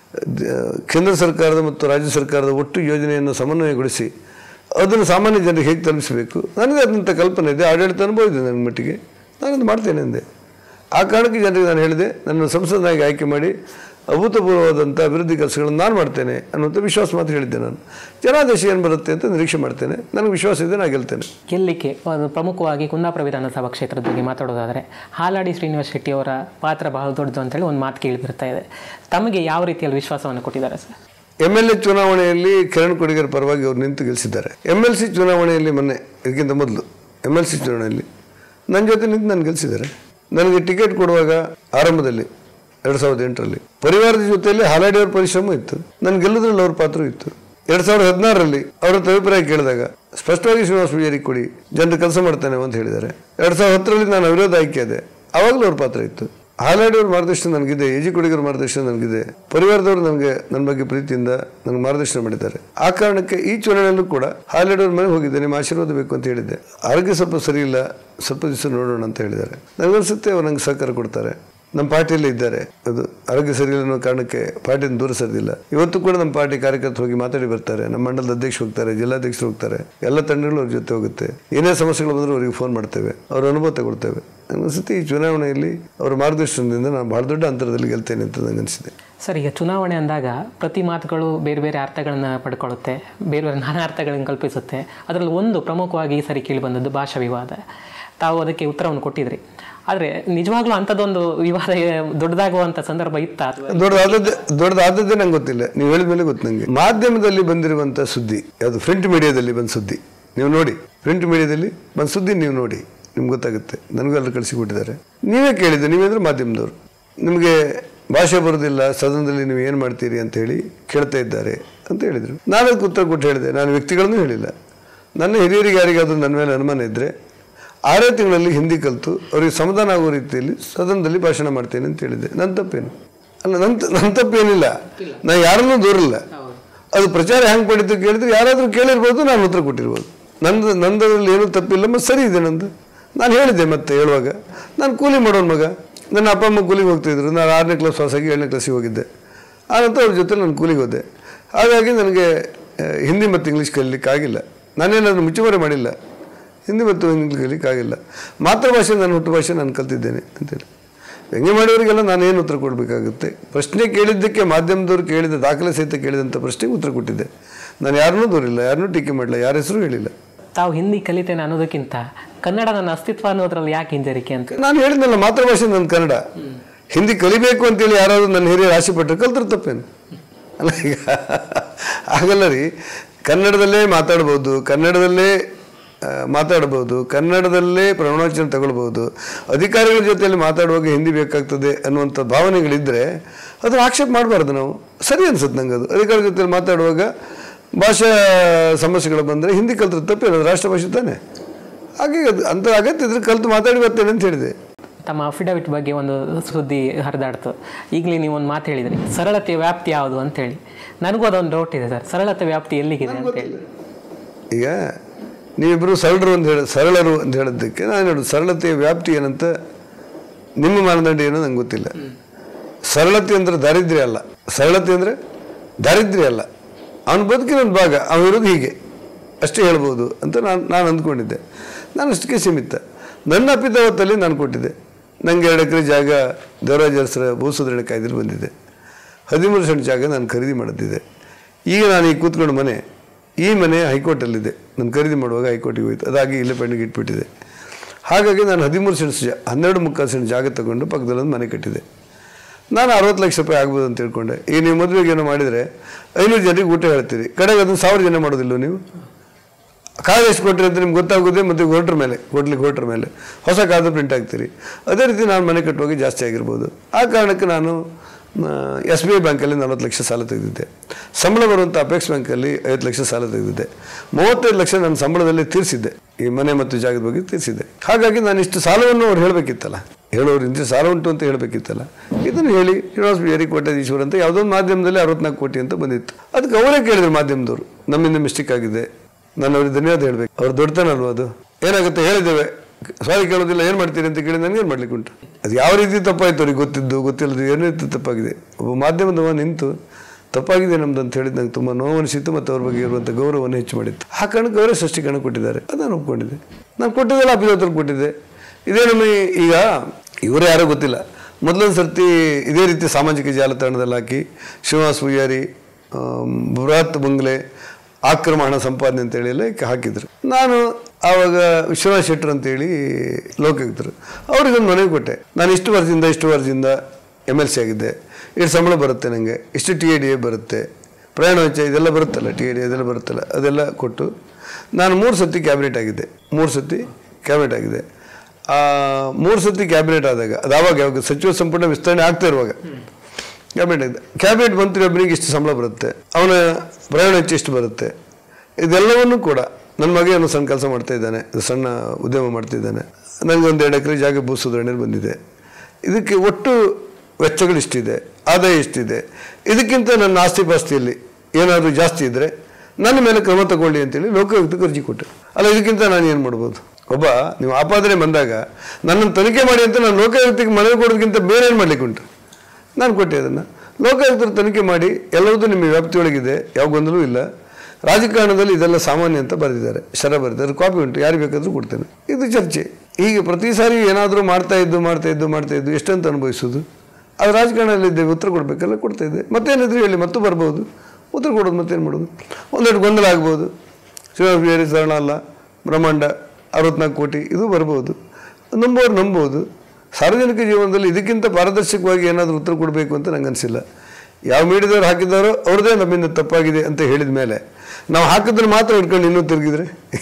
ಕೇಂದ್ರ ಸರ್ಕಾರದ ಮತ್ತು ರಾಜ್ಯ ಸರ್ಕಾರದ ಒಟ್ಟು ಯೋಜನೆಯನ್ನು ಸಮನ್ವಯಗೊಳಿಸಿ ಅದನ್ನು ಸಾಮಾನ್ಯ ಜನರಿಗೆ ಹೇಗೆ ತಲುಪಿಸಬೇಕು, ನನಗೆ ಅದಂಥ ಕಲ್ಪನೆ ಇದೆ, ಆಡಳಿತ ಅನುಭವ ಇದೆ ನನ್ನ ಮಟ್ಟಿಗೆ. ನಾನದು ಮಾಡ್ತೇನೆ ಅಂದೆ. ಆ ಕಾರಣಕ್ಕೆ ಜನರಿಗೆ ನಾನು ಹೇಳಿದೆ, ನನ್ನ ಸಂಸದನಾಗಿ ಆಯ್ಕೆ ಮಾಡಿ ಅಭೂತಪೂರ್ವವಾದಂಥ ಅಭಿವೃದ್ಧಿ ಕೆಲಸಗಳನ್ನು ನಾನು ಮಾಡ್ತೇನೆ ಅನ್ನುವಂಥ ವಿಶ್ವಾಸ ಮಾತ್ರ ಹೇಳಿದ್ದೆ. ನಾನು ಜನಾದೇಶ ಏನು ಬರುತ್ತೆ ಅಂತ ನಿರೀಕ್ಷೆ ಮಾಡ್ತೇನೆ. ನನಗೆ ವಿಶ್ವಾಸ ಇದೆ, ನಾನು ಗೆಲ್ತೇನೆ. ಗೆಲ್ಲಲಿಕ್ಕೆ ಪ್ರಮುಖವಾಗಿ ಕುಂದಾಪುರ ವಿಧಾನಸಭಾ ಕ್ಷೇತ್ರದ ಬಗ್ಗೆ ಮಾತಾಡೋದಾದರೆ ಹಾಲಾಡಿ ಶ್ರೀನಿವಾಸ್ ಶೆಟ್ಟಿ ಅವರ ಪಾತ್ರ ಬಹಳ ದೊಡ್ಡದು ಅಂತೇಳಿ ಒಂದು ಮಾತು ಕೇಳಿ ಬರ್ತಾ ಇದೆ. ತಮಗೆ ಯಾವ ರೀತಿಯಲ್ಲಿ ವಿಶ್ವಾಸವನ್ನು ಕೊಟ್ಟಿದ್ದಾರೆ ಸರ್? ಎಮ್ ಎಲ್ ಎ ಚುನಾವಣೆಯಲ್ಲಿ ಕಿರಣ್ ಕೊಡಿಗರ ಪರವಾಗಿ ಅವರು ನಿಂತು ಗೆಲ್ಲಿಸಿದ್ದಾರೆ. ಎಮ್ ಎಲ್ ಸಿ ಚುನಾವಣೆಯಲ್ಲಿ ಮೊನ್ನೆ ಇದಕ್ಕಿಂತ ಮೊದಲು ಎಮ್ ಎಲ್ ಸಿ ಚುನಾವಣೆಯಲ್ಲಿ ನನ್ನ ಜೊತೆ ನಿಂತು ನಾನು ಗೆಲ್ಲಿಸಿದ್ದಾರೆ. ನನಗೆ ಟಿಕೆಟ್ ಕೊಡುವಾಗ ಆರಂಭದಲ್ಲಿ ಎರಡು ಸಾವಿರದ ಎಂಟರಲ್ಲಿ ಪರಿವಾರದ ಜೊತೆಯಲ್ಲಿ ಹಾಲಾಡಿಯವ್ರ ಪರಿಶ್ರಮ ಇತ್ತು, ನನ್ನ ಗೆಲ್ಲುದ್ರಲ್ಲಿ ಅವ್ರ ಪಾತ್ರ ಇತ್ತು. ಎರಡು ಸಾವಿರದ ಹದಿನಾರರಲ್ಲಿ ಅವರ ಅಭಿಪ್ರಾಯ ಕೇಳಿದಾಗ ಸ್ಪಷ್ಟವಾಗಿ ಶ್ರೀನಿವಾಸ ಪೂಜಾರಿ ಕೊಡಿ, ಜನರು ಕೆಲಸ ಮಾಡ್ತಾನೆ ಅಂತ ಹೇಳಿದ್ದಾರೆ. ಎರಡು ಸಾವಿರದ ಹತ್ತರಲ್ಲಿ ನಾನು ಅವಿರೋಧ ಆಯ್ಕೆ ಆದೆ, ಆವಾಗಲೂ ಅವ್ರ ಪಾತ್ರ ಇತ್ತು. ಹಾಲಾಡಿಯವ್ರ ಮಾರ್ಗದರ್ಶನ ನನಗಿದೆ, ಎ ಜಿ ಕೊಡಿಗರ ಮಾರ್ಗದರ್ಶನ ನನಗಿದೆ. ಪರಿವಾರದವರು ನನಗೆ ನನ್ನ ಬಗ್ಗೆ ಪ್ರೀತಿಯಿಂದ ನನಗೆ ಮಾರ್ಗದರ್ಶನ ಮಾಡಿದ್ದಾರೆ. ಆ ಕಾರಣಕ್ಕೆ ಈ ಚುನಾವಣೆಯಲ್ಲೂ ಕೂಡ ಹಾಲಾಡಿಯವ್ರ ಮನೆಗೆ ಹೋಗಿದ್ದೆ, ನಿಮ್ಮ ಆಶೀರ್ವಾದ ಬೇಕು ಅಂತ ಹೇಳಿದ್ದೆ. ಆರೋಗ್ಯ ಸ್ವಲ್ಪ ಸರಿ ಇಲ್ಲ, ಸ್ವಲ್ಪ ದಿವಸ ನೋಡೋಣ ಅಂತ ಹೇಳಿದ್ದಾರೆ. ನನಗನ್ಸುತ್ತೆ ಅವ್ರು ನಂಗೆ ಸಹಕಾರ ಕೊಡ್ತಾರೆ. ನಮ್ಮ ಪಾರ್ಟಿಯಲ್ಲೇ ಇದ್ದಾರೆ. ಅದು ಆರೋಗ್ಯ ಸರಿ ಇಲ್ಲ ಅನ್ನೋ ಕಾರಣಕ್ಕೆ ಪಾರ್ಟಿಯನ್ನು ದೂರ ಸರಿದಿಲ್ಲ. ಇವತ್ತು ಕೂಡ ನಮ್ಮ ಪಾರ್ಟಿ ಕಾರ್ಯಕರ್ತರು ಹೋಗಿ ಮಾತಾಡಿ ಬರ್ತಾರೆ. ನಮ್ಮ ಮಂಡಲದ ಅಧ್ಯಕ್ಷರು ಹೋಗ್ತಾರೆ, ಜಿಲ್ಲಾಧ್ಯಕ್ಷರು ಹೋಗ್ತಾರೆ, ಎಲ್ಲ ತಂಡಗಳು ಅವ್ರ ಜೊತೆ ಹೋಗುತ್ತೆ. ಏನೇ ಸಮಸ್ಯೆಗಳು ಬಂದರೂ ಅವರಿಗೆ ಫೋನ್ ಮಾಡ್ತೇವೆ, ಅವ್ರ ಅನುಭವ ತಗೊಳ್ತೇವೆ. ನನಗನ್ಸುತ್ತೆ ಈ ಚುನಾವಣೆಯಲ್ಲಿ ಅವರ ಮಾರ್ಗದರ್ಶನದಿಂದ ನಾನು ಭಾಳ ದೊಡ್ಡ ಅಂತರದಲ್ಲಿ ಗೆಲ್ತೇನೆ ಅಂತ ನನಗೆ ಅನಿಸಿದೆ. ಸರ್, ಈಗ ಚುನಾವಣೆ ಅಂದಾಗ ಪ್ರತಿ ಮಾತುಗಳು ಬೇರೆ ಬೇರೆ ಅರ್ಥಗಳನ್ನು ಪಡ್ಕೊಳ್ಳುತ್ತೆ, ಬೇರೆ ಬೇರೆ ನಾನಾ ಅರ್ಥಗಳನ್ನು ಕಲ್ಪಿಸುತ್ತೆ. ಅದರಲ್ಲಿ ಒಂದು ಪ್ರಮುಖವಾಗಿ ಈ ಸರಿ ಕೇಳಿ ಬಂದದ್ದು ಭಾಷಾ ವಿವಾದ. ತಾವು ಅದಕ್ಕೆ ಉತ್ತರವನ್ನು ಕೊಟ್ಟಿದ್ರಿ. ಆದರೆ ನಿಜವಾಗ್ಲೂ ಅಂಥದ್ದೊಂದು ವಿವಾದ ದೊಡ್ಡದಾಗುವಂಥ ಸಂದರ್ಭ ಇತ್ತ? ದೊಡ್ಡದಾದದ್ದೇ ದೊಡ್ಡದಾದದ್ದೇ ನಂಗೆ ಗೊತ್ತಿಲ್ಲ. ನೀವು ಹೇಳಿದ ಮೇಲೆ ಗೊತ್ತು ನನಗೆ. ಮಾಧ್ಯಮದಲ್ಲಿ ಬಂದಿರುವಂಥ ಸುದ್ದಿ, ಯಾವುದು ಪ್ರಿಂಟ್ ಮೀಡಿಯಾದಲ್ಲಿ ಬಂದ ಸುದ್ದಿ ನೀವು ನೋಡಿ, ಪ್ರಿಂಟ್ ಮೀಡಿಯಾದಲ್ಲಿ ಬಂದ ಸುದ್ದಿ ನೀವು ನೋಡಿ, ನಿಮ್ಗೆ ಗೊತ್ತಾಗುತ್ತೆ. ನನಗೂ ಎಲ್ಲ ಕಳಿಸಿಕೊಟ್ಟಿದ್ದಾರೆ. ನೀವೇ ಕೇಳಿದ್ದೆ, ನೀವೇಂದ್ರೆ ಮಾಧ್ಯಮದವರು, ನಿಮಗೆ ಭಾಷೆ ಬರೋದಿಲ್ಲ, ಸದನದಲ್ಲಿ ನೀವು ಏನು ಮಾಡ್ತೀರಿ ಅಂತ ಹೇಳಿ ಕೇಳ್ತಾ ಇದ್ದಾರೆ ಅಂತ ಹೇಳಿದರು. ನಾನು ಅದಕ್ಕೆ ಉತ್ತರ ಕೊಟ್ಟು ಹೇಳಿದೆ, ನಾನು ವ್ಯಕ್ತಿಗಳನ್ನು ಹೇಳಿಲ್ಲ. ನನ್ನ ಹಿರಿಯರಿಗೆ ಯಾರಿಗಾದರೂ ನನ್ನ ಮೇಲೆ ಅನುಮಾನ ಇದ್ದರೆ ಆರೇ ತಿಂಗಳಲ್ಲಿ ಹಿಂದಿ ಕಲಿತು ಅವರಿಗೆ ಸಮಾಧಾನ ಆಗೋ ರೀತಿಯಲ್ಲಿ ಸದನದಲ್ಲಿ ಭಾಷಣ ಮಾಡ್ತೇನೆ ಅಂತ ಹೇಳಿದ್ದೆ. ನನ್ನ ತಪ್ಪೇನು ಅಲ್ಲ, ನನ್ನ ನನ್ನ ತಪ್ಪೇನಿಲ್ಲ. ನಾನು ಯಾರನ್ನೂ ದೂರಿಲ್ಲ. ಅದು ಪ್ರಚಾರ ಹೆಂಗೆ ಪಡಿತು ಕೇಳಿದ್ರೆ ಯಾರಾದರೂ ಕೇಳಿರ್ಬೋದು, ನಾನು ಉತ್ತರ ಕೊಟ್ಟಿರ್ಬೋದು. ನಂದು ನಂದರಲ್ಲಿ ಏನೂ ತಪ್ಪಿಲ್ಲ, ಮತ್ತು ಸರಿ ಇದೆ ನಂದು. ನಾನು ಹೇಳಿದ್ದೆ ಮತ್ತೆ ಹೇಳುವಾಗ, ನಾನು ಕೂಲಿ ಮಾಡೋಣ ಮಗ. ನನ್ನ ಅಪ್ಪ ಅಮ್ಮ ಕೂಲಿಗೆ ಹೋಗ್ತಾಯಿದ್ರು. ನಾನು ಆರನೇ ಕ್ಲಾಸ್ ಪಾಸಾಗಿ ಏಳನೇ ಕ್ಲಾಸಿಗೆ ಹೋಗಿದ್ದೆ. ಆನಂತರ ಅವ್ರ ಜೊತೆ ನಾನು ಕೂಲಿಗೆ ಹೋದೆ. ಹಾಗಾಗಿ ನನಗೆ ಹಿಂದಿ ಮತ್ತು ಇಂಗ್ಲೀಷ್ ಕಲೀಲಿಕ್ಕೆ ಆಗಿಲ್ಲ. ನಾನೇನಾದರೂ ಮುಚ್ಚುಮರೆ ಮಾಡಿಲ್ಲ. ಹಿಂದಿ ಮತ್ತು ಇಂಗ್ಲೀಷ್ ಕಲಿಯಕ್ಕಾಗಿಲ್ಲ. ಮಾತೃಭಾಷೆ ನನ್ನ ಹುಟ್ಟು ಭಾಷೆ ನಾನು ಕಲ್ತಿದ್ದೇನೆ ಅಂತೇಳಿ ವ್ಯಂಗ್ಯ ಮಾಡೋರಿಗೆಲ್ಲ ನಾನೇನು ಉತ್ತರ ಕೊಡಬೇಕಾಗುತ್ತೆ? ಪ್ರಶ್ನೆ ಕೇಳಿದ್ದಕ್ಕೆ ಮಾಧ್ಯಮದವ್ರು ಕೇಳಿದ ದಾಖಲೆ ಸಹಿತ ಕೇಳಿದಂಥ ಪ್ರಶ್ನೆಗೆ ಉತ್ತರ ಕೊಟ್ಟಿದ್ದೆ. ನಾನು ಯಾರನ್ನೂ ದೂರಿಲ್ಲ, ಯಾರನ್ನೂ ಟೀಕೆ ಮಾಡಿಲ್ಲ, ಯಾರ ಹೆಸರು ಹೇಳಿಲ್ಲ. ತಾವು ಹಿಂದಿ ಕಲಿತೇನೆ ಅನ್ನೋದಕ್ಕಿಂತ ಕನ್ನಡ ನನ್ನ ಅಸ್ತಿತ್ವ ಅನ್ನೋದ್ರಲ್ಲಿ ಯಾಕೆ ಹಿಂಜರಿಕೆ ಅಂತ? ನಾನು ಹೇಳಿದ್ನಲ್ಲ, ಮಾತೃಭಾಷೆ ನನ್ನ ಕನ್ನಡ. ಹಿಂದಿ ಕಲಿಬೇಕು ಅಂತೇಳಿ ಯಾರಾದರೂ ನನ್ನ ಹಿರಿಯರು ಆಸೆ ಪಟ್ಟರೆ ಕಲ್ತ್ರೆ ತಪ್ಪೇನು ಅಲ್ಲ? ಈಗ ಆಗಲ್ಲ ರೀ. ಕನ್ನಡದಲ್ಲೇ ಮಾತಾಡ್ಬೋದು, ಕನ್ನಡದಲ್ಲೇ ಮಾತಾಡ್ಬೋದು, ಕನ್ನಡದಲ್ಲೇ ಪ್ರಮಾಣವಚನ ತಗೊಳ್ಬೋದು. ಅಧಿಕಾರಿಗಳ ಜೊತೆಯಲ್ಲಿ ಮಾತಾಡುವಾಗ ಹಿಂದಿ ಬೇಕಾಗ್ತದೆ ಅನ್ನುವಂಥ ಭಾವನೆಗಳಿದ್ದರೆ ಅದನ್ನು ಆಕ್ಷೇಪ ಮಾಡಬಾರ್ದು ನಾವು. ಸರಿ ಅನ್ಸುತ್ತೆ ನಂಗೆ ಅದು. ಅಧಿಕಾರಿಗಳ ಜೊತೆಯಲ್ಲಿ ಮಾತಾಡುವಾಗ ಭಾಷಾ ಸಮಸ್ಯೆಗಳು ಬಂದರೆ ಹಿಂದಿ ಕಲ್ತ್ರೆ ತಪ್ಪೇನದು, ರಾಷ್ಟ್ರ ಭಾಷೆ ತಾನೆ. ಹಾಗೆ ಅದು ಅಂತ ಅಗತ್ಯ ಇದ್ರೆ ಕಲ್ತು ಮಾತಾಡಿ ಬರ್ತೇನೆ ಅಂತ ಹೇಳಿದೆ. ತಮ್ಮ ಅಫಿಡವಿಟ್ ಬಗ್ಗೆ ಒಂದು ಸುದ್ದಿ ಹರಿದಾಡ್ತು. ಈಗಲೇ ನೀವು ಒಂದು ಮಾತು ಹೇಳಿದ್ರಿ, ಸರಳತೆಯ ವ್ಯಾಪ್ತಿ ಯಾವುದು ಅಂತೇಳಿ. ನನಗೂ ಅದೊಂದು ಡೌಟ್ ಇದೆ ಸರ್, ಸರಳತೆ ವ್ಯಾಪ್ತಿ ಎಲ್ಲಿಗಿದೆ ಅಂತೇಳಿ. ಈಗ ನೀವಿಬ್ಬರು ಸರಳರು ಅಂತ ಹೇಳಿ ಸರಳರು ಅಂತ ಹೇಳೋದಕ್ಕೆ ನಾನು ಹೇಳೋದು ಸರಳತೆಯ ವ್ಯಾಪ್ತಿ ಏನಂತ ನಿಮ್ಮ ಮಾನದಂಡ ಏನೋ ನಂಗೆ ಗೊತ್ತಿಲ್ಲ. ಸರಳತೆ ಅಂದರೆ ದಾರಿದ್ರ್ಯ ಅಲ್ಲ, ಸರಳತೆ ಅಂದರೆ ದಾರಿದ್ರ್ಯ ಅಲ್ಲ. ಅವನ ಬದುಕಿನ ಒಂದು ಭಾಗ, ಅವನಿರೋದು ಹೀಗೆ ಅಷ್ಟೇ ಹೇಳ್ಬೋದು ಅಂತ ನಾನು ನಾನು ಅಂದ್ಕೊಂಡಿದ್ದೆ. ನಾನು ಅಷ್ಟಕ್ಕೆ ಸೀಮಿತ. ನನ್ನ ಅಪಿತಾವತ್ತಲ್ಲಿ ನಾನು ಕೊಟ್ಟಿದ್ದೆ. ನನಗೆ ಎರಡು ಎಕರೆ ಜಾಗ ದೇವರಾಜ ಅರಸರ ಭೂಸುಧಾರಣೆ ಕಾಯ್ದೆಯಲ್ಲಿ ಬಂದಿದೆ. ಹದಿಮೂರು ಸೆಂಟ್ ಜಾಗ ನಾನು ಖರೀದಿ ಮಾಡಿದ್ದಿದೆ. ಈಗ ನಾನು ಈ ಕೂತ್ಕೊಂಡು ಮನೆ, ಈ ಮನೆ ಹೈಕೋರ್ಟಲ್ಲಿದೆ. ನಾನು ಖರೀದಿ ಮಾಡುವಾಗ ಹೈಕೋರ್ಟಿಗೆ ಹೋಯ್ತು, ಅದಾಗಿ ಇಲ್ಲೇ ಪೆಂಡಿಗೆ ಇಟ್ಬಿಟ್ಟಿದೆ. ಹಾಗಾಗಿ ನಾನು ಹದಿಮೂರು ಸೆಂಟ್ ಜಾ ಹನ್ನೆರಡು ಮುಕ್ಕಾಲು ಸೆಂಟ್ ಜಾಗ ತಗೊಂಡು ಪಕ್ಕದಲ್ಲೊಂದು ಮನೆ ಕಟ್ಟಿದೆ. ನಾನು ಅರವತ್ತು ಲಕ್ಷ ರೂಪಾಯಿ ಆಗ್ಬೋದು ಅಂತ ತಿಳ್ಕೊಂಡೆ. ಈಗ ನೀವು ಮದುವೆಗೆ ಏನೋ ಮಾಡಿದರೆ ಐನೂರು ಜನರಿಗೆ ಊಟ ಹೇಳ್ತೀರಿ, ಕಡೆಗೆ ಅದನ್ನು ಸಾವಿರ ಜನ ಮಾಡೋದಿಲ್ಲ ನೀವು. ಕಾಗದ ಎಷ್ಟು ಕೊಟ್ಟರೆ ಅಂತ ನಿಮ್ಗೆ ಗೊತ್ತಾಗೋದೇ ಮತ್ತು ಹೊರಟ್ರ ಮೇಲೆ ಕೊಡ್ಲಿಕ್ಕೆ ಹೊರಟ್ರ ಮೇಲೆ ಹೊಸ ಕಾಗದ ಪ್ರಿಂಟ್ ಆಗ್ತೀರಿ. ಅದೇ ರೀತಿ ನಾನು ಮನೆ ಕಟ್ಟುವಾಗ ಜಾಸ್ತಿ ಆಗಿರ್ಬೋದು. ಆ ಕಾರಣಕ್ಕೆ ನಾನು ಎಸ್ ಬಿ ಐ ಬ್ಯಾಂಕಲ್ಲಿ ನಲ್ವತ್ತು ಲಕ್ಷ ಸಾಲ ತೆಗೆದಿದ್ದೆ. ಸಂಬಳ ಬರುವಂಥ ಅಪೆಕ್ಸ್ ಬ್ಯಾಂಕಲ್ಲಿ ಐವತ್ತು ಲಕ್ಷ ಸಾಲ ತೆಗೆದಿದ್ದೆ. ಮೂವತ್ತೈದು ಲಕ್ಷ ನನ್ನ ಸಂಬಳದಲ್ಲಿ ತೀರಿಸಿದ್ದೆ, ಈ ಮನೆ ಮತ್ತು ಜಾಗದ ಬಗ್ಗೆ ತೀರಿಸಿದ್ದೆ. ಹಾಗಾಗಿ ನಾನು ಇಷ್ಟು ಸಾಲವನ್ನು ಅವ್ರು ಹೇಳಬೇಕಿತ್ತಲ್ಲ, ಹೇಳೋರು ಇಂಥ ಸಾಲ ಉಂಟು ಅಂತ ಹೇಳಬೇಕಿತ್ತಲ್ಲ. ಇದನ್ನು ಹೇಳಿ ಶ್ರೀನಿವಾಸ ಬಿಹಾರಿ ಕೋಟ್ಯಾಧೀಶ್ವರ ಅಂತ ಯಾವುದೋ ಒಂದು ಮಾಧ್ಯಮದಲ್ಲಿ ಅರವತ್ನಾಲ್ಕು ಕೋಟಿ ಅಂತ ಬಂದಿತ್ತು. ಅದಕ್ಕೆ ಅವರೇ ಕೇಳಿದ್ರು ಮಾಧ್ಯಮದವರು, ನಮ್ಮಿಂದ ಮಿಸ್ಟೇಕ್ ಆಗಿದೆ, ನಾನು ಅವ್ರಿಗೆ ಧನ್ಯವಾದ ಹೇಳಬೇಕು. ಅವ್ರು ದೊಡ್ಡತನಲ್ವ ಅದು. ಏನಾಗುತ್ತೆ ಹೇಳಿದ್ದೇವೆ, ಸಾರಿ ಕೇಳೋದಿಲ್ಲ, ಏನು ಮಾಡ್ತೀರಿ ಅಂತ ಕೇಳಿ ನನಗೇನು ಮಾಡ್ಲಿಕ್ಕೆ ಉಂಟು? ಅದು ಯಾವ ರೀತಿ ತಪ್ಪಾಯ್ತು ಅವ್ರಿಗೆ ಗೊತ್ತಿದ್ದು ಗೊತ್ತಿಲ್ಲದು ಏನೋ ರೀತಿ ತಪ್ಪಾಗಿದೆ. ಒಬ್ಬ ಮಾಧ್ಯಮದವ ನಿಂತು ತಪ್ಪಾಗಿದೆ ನಮ್ದು ಅಂತ ಹೇಳಿದ್ದು ನಂಗೆ ತುಂಬ ನೋವು ಅನಿಸಿತ್ತು ಮತ್ತು ಅವ್ರ ಬಗ್ಗೆ ಇರುವಂಥ ಗೌರವವನ್ನು ಹೆಚ್ಚು ಮಾಡಿತ್ತು. ಆ ಕಾರಣಕ್ಕೆ ಅವರೇ ಸೃಷ್ಟಿಕರಣ ಕೊಟ್ಟಿದ್ದಾರೆ, ಅದು ನಾನು ಒಪ್ಕೊಂಡಿದ್ದೆ. ನಾನು ಕೊಟ್ಟಿದ್ದೆಲ್ಲ ಅಭಿವೃದ್ಧಿ ಕೊಟ್ಟಿದ್ದೆ. ಇದೇ ನಮಗೆ ಈಗ ಇವರೇ ಯಾರೋ ಗೊತ್ತಿಲ್ಲ, ಮೊದಲೊಂದು ಸರ್ತಿ ಇದೇ ರೀತಿ ಸಾಮಾಜಿಕ ಜಾಲತಾಣದಲ್ಲಿ ಹಾಕಿ ಶ್ರೀನಿವಾಸ ಪೂಜಾರಿ ಬೃಹತ್ ಬಂಗ್ಲೆ ಆಕ್ರಮ ಹಣ ಸಂಪಾದನೆ ಅಂತೇಳಿ ಎಲ್ಲ ಹಾಕಿದ್ರು. ನಾನು ಆವಾಗ ವಿಶ್ವನಾಥ್ ಶೆಟ್ಟರ್ ಅಂತೇಳಿ ಲೋಕಾಯುಕ್ತರು, ಅವ್ರಿಗೊಂದು ಮನವಿ ಕೊಟ್ಟೆ. ನಾನು ಇಷ್ಟು ವರ್ಷದಿಂದ ಇಷ್ಟು ವರ್ಷದಿಂದ ಎಮ್ ಎಲ್ ಸಿ ಆಗಿದ್ದೆ, ಇಷ್ಟು ಸಂಬಳ ಬರುತ್ತೆ ನನಗೆ, ಇಷ್ಟು ಟಿ ಎ ಡಿ ಎ ಬರುತ್ತೆ, ಪ್ರಯಾಣ ವೆಚ್ಚ ಇದೆಲ್ಲ ಬರುತ್ತಲ್ಲ, ಟಿ ಎ ಡಿ ಅದೆಲ್ಲ ಬರುತ್ತಲ್ಲ, ಅದೆಲ್ಲ ಕೊಟ್ಟು ನಾನು ಮೂರು ಸತಿ ಕ್ಯಾಬಿನೆಟ್ ಆಗಿದ್ದೆ. ಮೂರು ಸತಿ ಕ್ಯಾಬಿನೆಟ್ ಆಗಿದೆ. ಆ ಮೂರು ಸತಿ ಕ್ಯಾಬಿನೆಟ್ ಆದಾಗ ಅದು ಆವಾಗ ಯಾವಾಗ ಸಚಿವ ಸಂಪುಟ ವಿಸ್ತರಣೆ ಆಗ್ತಾ ಇರುವಾಗ ಕ್ಯಾಬಿನೆಟ್ ಆಗಿದೆ. ಕ್ಯಾಬಿನೆಟ್ ಮಂತ್ರಿ ಒಬ್ಬನಿಗೆ ಇಷ್ಟು ಸಂಬಳ ಬರುತ್ತೆ, ಅವನ ಪ್ರಯಾಣ ವೆಚ್ಚ ಇಷ್ಟು ಬರುತ್ತೆ. ಇದೆಲ್ಲವನ್ನೂ ಕೂಡ ನನ್ನ ಮಗ ಏನೋ ಸಣ್ಣ ಕೆಲಸ ಮಾಡ್ತಾ ಇದ್ದಾನೆ, ಸಣ್ಣ ಉದ್ಯಮ ಮಾಡ್ತಿದ್ದಾನೆ, ನನಗೊಂದು ಎರಡು ಎಕರೆ ಜಾಗ ಭೂ ಸುಧಾರಣೆಯಲ್ಲಿ ಬಂದಿದೆ, ಇದಕ್ಕೆ ಒಟ್ಟು ವೆಚ್ಚಗಳು ಇಷ್ಟಿದೆ, ಆದಾಯ ಇಷ್ಟಿದೆ, ಇದಕ್ಕಿಂತ ನನ್ನ ಆಸ್ತಿ ಪಾಸ್ತಿಯಲ್ಲಿ ಏನಾದರೂ ಜಾಸ್ತಿ ಇದ್ದರೆ ನನ್ನ ಮೇಲೆ ಕ್ರಮ ತಗೊಳ್ಳಿ ಅಂತೇಳಿ ಲೋಕಾಯುಕ್ತಕ್ಕೆ ಅರ್ಜಿ ಕೊಟ್ಟೆ. ಅಲ್ಲ, ಇದಕ್ಕಿಂತ ನಾನು ಏನು ಮಾಡ್ಬೋದು? ಒಬ್ಬ ನೀವು ಆಪಾದನೆ ಬಂದಾಗ ನನ್ನನ್ನು ತನಿಖೆ ಮಾಡಿ ಅಂತ ನಾನು ಲೋಕಾಯುಕ್ತಕ್ಕೆ ಮನವಿ ಕೊಡೋದಕ್ಕಿಂತ ಬೇರೆ ಏನು ಮಾಡಲಿಕ್ಕೆ ಉಂಟು? ನಾನು ಕೊಟ್ಟೆ ಅದನ್ನು. ಲೋಕಾಯುಕ್ತರು ತನಿಖೆ ಮಾಡಿ ಎಲ್ಲರದ್ದು ನಿಮ್ಮ ವ್ಯಾಪ್ತಿಯೊಳಗಿದೆ, ಯಾವ ಗೊಂದಲೂ ಇಲ್ಲ, ರಾಜಕಾರಣದಲ್ಲಿ ಇದೆಲ್ಲ ಸಾಮಾನ್ಯ ಅಂತ ಬರೆದಿದ್ದಾರೆ, ಶರ ಬರೆದಿದ್ದಾರೆ, ಕಾಪಿ ಉಂಟು, ಯಾರಿಗೆ ಬೇಕಾದರೂ ಕೊಡ್ತೇನೆ. ಇದು ಚರ್ಚೆ. ಹೀಗೆ ಪ್ರತಿ ಸಾರಿ ಏನಾದರೂ ಮಾಡ್ತಾ ಇದ್ದು ಮಾಡ್ತಾ ಇದ್ದು ಮಾಡ್ತಾ ಇದ್ದು ಎಷ್ಟಂತ ಅನುಭವಿಸೋದು? ಅದು ರಾಜಕಾರಣದಲ್ಲಿ ಇದ್ದೇವೆ, ಉತ್ತರ ಕೊಡಬೇಕೆಲ್ಲ ಕೊಡ್ತಾ ಇದ್ದೆ. ಮತ್ತೇನಿದ್ರು ಹೇಳಿ, ಮತ್ತೂ ಬರ್ಬೋದು, ಉತ್ತರ ಕೊಡೋದು, ಮತ್ತೇನು ಮಾಡೋದು? ಒಂದೆರಡು ಗೊಂದಲ ಆಗ್ಬೋದು. ಶ್ರೀನಿವಾಸ ಬಿಹಾರಿ ಸರಳ ಅಲ್ಲ, ಬ್ರಹ್ಮಾಂಡ ಅರವತ್ನಾಲ್ಕು ಕೋಟಿ ಇದು ಬರ್ಬೋದು, ನಂಬೋರು ನಂಬೋದು. ಸಾರ್ವಜನಿಕ ಜೀವನದಲ್ಲಿ ಇದಕ್ಕಿಂತ ಪಾರದರ್ಶಕವಾಗಿ ಏನಾದರೂ ಉತ್ತರ ಕೊಡಬೇಕು ಅಂತ ನಂಗೆ ಅನಿಸಿಲ್ಲ. ಯಾವ ಮೀಡಿಯಾದವ್ರು ಹಾಕಿದ್ದಾರೋ ಅವ್ರದ್ದೇ ನಮ್ಮಿಂದ ತಪ್ಪಾಗಿದೆ ಅಂತ ಹೇಳಿದ ಮೇಲೆ ನಾವು ಹಾಕಿದ್ರೆ ಮಾತ್ರ ಹಿಡ್ಕೊಂಡು ಇನ್ನೂ ತಿರುಗಿದ್ರೆ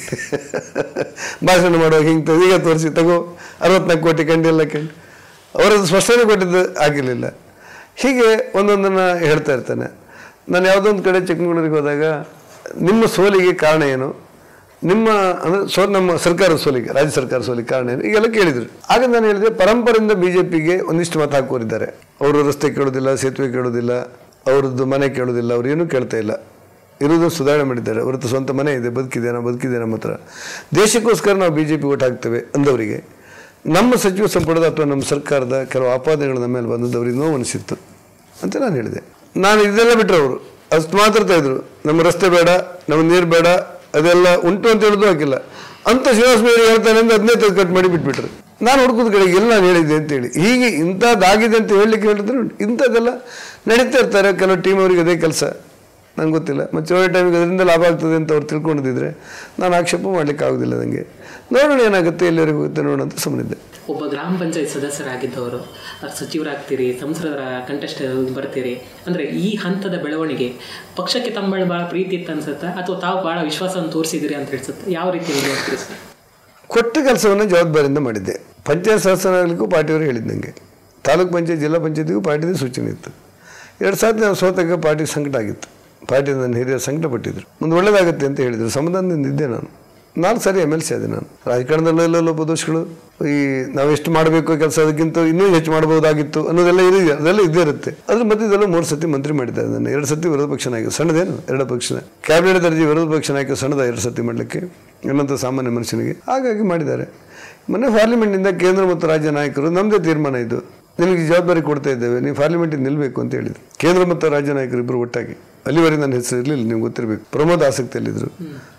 ಭಾಷಣ ಮಾಡುವಾಗ ಹಿಂಗೆ ಈಗ ತೋರಿಸಿ ತಗೋ ಅರವತ್ನಾಲ್ಕು ಕೋಟಿ ಕಂಡಿಲ್ಲ ಕಂಡು ಅವರದ್ದು ಸ್ಪಷ್ಟನೆ ಕೊಟ್ಟಿದ್ದು ಆಗಿರಲಿಲ್ಲ. ಹೀಗೆ ಒಂದೊಂದನ್ನು ಹೇಳ್ತಾ ಇರ್ತಾನೆ. ನಾನು ಯಾವುದೊಂದು ಕಡೆ ಚಿಕ್ಕಮಗಳೂರಿಗೆ ಹೋದಾಗ ನಿಮ್ಮ ಸೋಲಿಗೆ ಕಾರಣ ಏನು, ನಿಮ್ಮ ಅಂದರೆ ಸೋ ನಮ್ಮ ಸರ್ಕಾರದ ಸೋಲಿಗೆ, ರಾಜ್ಯ ಸರ್ಕಾರ ಸೋಲಿಗೆ ಕಾರಣ ಏನು, ಈಗೆಲ್ಲ ಕೇಳಿದರು. ಆಗ ನಾನು ಹೇಳಿದೆ, ಪರಂಪರೆಯಿಂದ ಬಿ ಜೆ ಪಿಗೆ ಒಂದಿಷ್ಟು ಮತ ಹಾಕೋರಿದ್ದಾರೆ. ಅವರು ರಸ್ತೆ ಕೇಳೋದಿಲ್ಲ, ಸೇತುವೆ ಕೇಳೋದಿಲ್ಲ, ಅವ್ರದ್ದು ಮನೆ ಕೇಳೋದಿಲ್ಲ, ಅವ್ರು ಏನೂ ಕೇಳ್ತಾ ಇಲ್ಲ, ಇರೋದು ಸುಧಾರಣೆ ಮಾಡಿದ್ದಾರೆ. ಅವ್ರದ್ದು ಸ್ವಂತ ಮನೆ ಇದೆ, ಬದುಕಿದೆ, ನಾವು ಬದುಕಿದೆ, ನಮ್ಮ ಹತ್ರ ದೇಶಕ್ಕೋಸ್ಕರ ನಾವು ಬಿ ಜೆ ಪಿ ಓಟ್ ಹಾಕ್ತೇವೆ ಅಂದವರಿಗೆ ನಮ್ಮ ಸಚಿವ ಸಂಪುಟದ ಅಥವಾ ನಮ್ಮ ಸರ್ಕಾರದ ಕೆಲವು ಆಪಾದನೆಗಳು ನಮ್ಮ ಮೇಲೆ ಬಂದದ್ದು ಅವ್ರಿಗೆ ನೋವು ಅನಿಸಿತ್ತು ಅಂತ ನಾನು ಹೇಳಿದೆ. ನಾನು ಇದೆಲ್ಲ ಬಿಟ್ಟರೆ ಅವರು ಅಷ್ಟು ಮಾತಾಡ್ತಾ ಇದ್ರು, ನಮ್ಮ ರಸ್ತೆ ಬೇಡ, ನಮ್ಮ ನೀರು ಬೇಡ, ಅದೆಲ್ಲ ಉಂಟು ಅಂತ ಹೇಳೋದು ಹಾಕಿಲ್ಲ ಅಂತ ಶ್ರೀನಿವಾಸ ಬೇರೆ ಹೇಳ್ತಾನೆ ಅಂತ ಅದನ್ನೇ ತೆಗೆದು ಕಟ್ ಮಾಡಿ ಬಿಟ್ಬಿಟ್ರು. ನಾನು ಹುಡುಕೋದು ಕಡೆಗೆ ಎಲ್ಲ ನಾನು ಹೇಳಿದ್ದೆ ಅಂತೇಳಿ ಹೀಗೆ ಇಂಥದ್ದಾಗಿದೆ ಅಂತ ಹೇಳಲಿಕ್ಕೆ ಹೇಳಿದ್ರೆ ಇಂಥದ್ದೆಲ್ಲ ನಡೀತಾ ಇರ್ತಾರೆ ಕೆಲವು ಟೀಮ್ ಅವರಿಗೆ ಅದೇ ಕೆಲಸ. ನಂಗೆ ಗೊತ್ತಿಲ್ಲ ಮತ್ತು ಚುನಾವಣೆ ಟೈಮಿಗೆ ಅದರಿಂದ ಲಾಭ ಆಗ್ತದೆ ಅಂತ ಅವ್ರು ತಿಳ್ಕೊಂಡಿದ್ದರೆ ನಾನು ಆಕ್ಷೇಪ ಮಾಡಲಿಕ್ಕೆ ಆಗೋದಿಲ್ಲ. ನನಗೆ ನೋಡೋಣ ಏನಾಗುತ್ತೆ ಎಲ್ಲಿವರೆಗೆ ಹೋಗುತ್ತೆ ನೋಡೋಣ ಅಂತ ಸುಮ್ಮನಿದ್ದೆ. ಒಬ್ಬ ಗ್ರಾಮ ಪಂಚಾಯತ್ ಸದಸ್ಯರಾಗಿದ್ದವರು ಸಚಿವರಾಗ್ತೀರಿ, ಸಂಸದರ ಕಂಟೆಸ್ಟ್ ಬರ್ತೀರಿ ಅಂದರೆ ಈ ಹಂತದ ಬೆಳವಣಿಗೆ ಪಕ್ಷಕ್ಕೆ ತಮ್ಮ ಭಾಳ ಪ್ರೀತಿ ಇತ್ತು ಅನ್ಸುತ್ತಾ ಅಥವಾ ತಾವು ಭಾಳ ವಿಶ್ವಾಸವನ್ನು ತೋರಿಸಿದಿರಿ ಅಂತ ಅನ್ಸುತ್ತೆ? ಯಾವ ರೀತಿ ನೋಡ್ತೀರಿ ಸರ್? ಕೊಟ್ಟ ಕೆಲಸವನ್ನು ಜವಾಬ್ದಾರಿಯಿಂದ ಮಾಡಿದ್ದೆ. ಪಂಚಾಯತ್ ಸದಸ್ಯರಾಗಲಿಕ್ಕೂ ಪಾರ್ಟಿಯವರು ಹೇಳಿದ್ದು ನನಗೆ, ತಾಲೂಕು ಪಂಚಾಯತ್ ಜಿಲ್ಲಾ ಪಂಚಾಯತಿಗೂ ಪಾರ್ಟಿದೇ ಸೂಚನೆ ಇತ್ತು. ಎರಡು ಸಾರಿ ನಾವು ಸೋತಾಗ ಪಾರ್ಟಿಗೆ ಸಂಕಟ ಆಗಿತ್ತು. ಪಾರ್ಟಿ ನನ್ನ ಹಿರಿಯರು ಸಂಕಟಪಟ್ಟಿದ್ರು. ಮುಂದೆ ಒಳ್ಳೇದಾಗುತ್ತೆ ಅಂತ ಹೇಳಿದರು. ಸಮಾಧಾನದಿಂದ ಇದ್ದೆ ನಾನು. ನಾಲ್ಕು ಸಾರಿ ಎಮ್ ಎಲ್ ಸಿ ಆದೆ ನಾನು. ರಾಜಕಾರಣದಲ್ಲೆಲ್ಲ ಲೋಪದೋಷಗಳು, ಈ ನಾವು ಎಷ್ಟು ಮಾಡಬೇಕು ಕೆಲಸ ಅದಕ್ಕಿಂತ ಇನ್ನೂ ಹೆಚ್ಚು ಮಾಡಬಹುದಾಗಿತ್ತು ಅನ್ನೋದೆಲ್ಲ ಇರಿದೆ, ಅದೆಲ್ಲ ಇದ್ದೇ ಇರುತ್ತೆ. ಅದ್ರ ಮಧ್ಯದಲ್ಲೂ ಮೂರು ಸತಿ ಮಂತ್ರಿ ಮಾಡಿದ್ದಾರೆ ನನ್ನ. ಎರಡು ಸತಿ ವಿರೋಧ ಪಕ್ಷ ನಾಯಕ, ಸಣ್ಣದೇನು ಎರಡು ಪಕ್ಷ ಕ್ಯಾಬಿನೆಟ್ ದರ್ಜೆ ವಿರೋಧ ಪಕ್ಷ ನಾಯಕ ಸಣ್ಣದ ಎರಡು ಸತಿ ಮಾಡಲಿಕ್ಕೆ ಇನ್ನಂಥ ಸಾಮಾನ್ಯ ಮನುಷ್ಯನಿಗೆ. ಹಾಗಾಗಿ ಮಾಡಿದ್ದಾರೆ. ಮೊನ್ನೆ ಪಾರ್ಲಿಮೆಂಟಿಂದ ಕೇಂದ್ರ ಮತ್ತು ರಾಜ್ಯ ನಾಯಕರು ನಮ್ಮದೇ ತೀರ್ಮಾನ ಇದು, ನಿನಗೆ ಜವಾಬ್ದಾರಿ ಕೊಡ್ತಾ ಇದ್ದೇವೆ, ನೀವು ಪಾರ್ಲಿಮೆಂಟಿಗೆ ನಿಲ್ಲಬೇಕು ಅಂತ ಹೇಳಿದ್ರು. ಕೇಂದ್ರ ಮತ್ತು ರಾಜ್ಯ ನಾಯಕರು ಇಬ್ಬರು ಒಟ್ಟಾಗಿ. ಅಲ್ಲಿವರೆಗೆ ನನ್ನ ಹೆಸರು ಇರಲಿಲ್ಲ, ನಿಮ್ಗೆ ಗೊತ್ತಿರಬೇಕು. ಪ್ರಮೋದ್ ಆಸಕ್ತಿಯಲ್ಲಿದ್ದರು.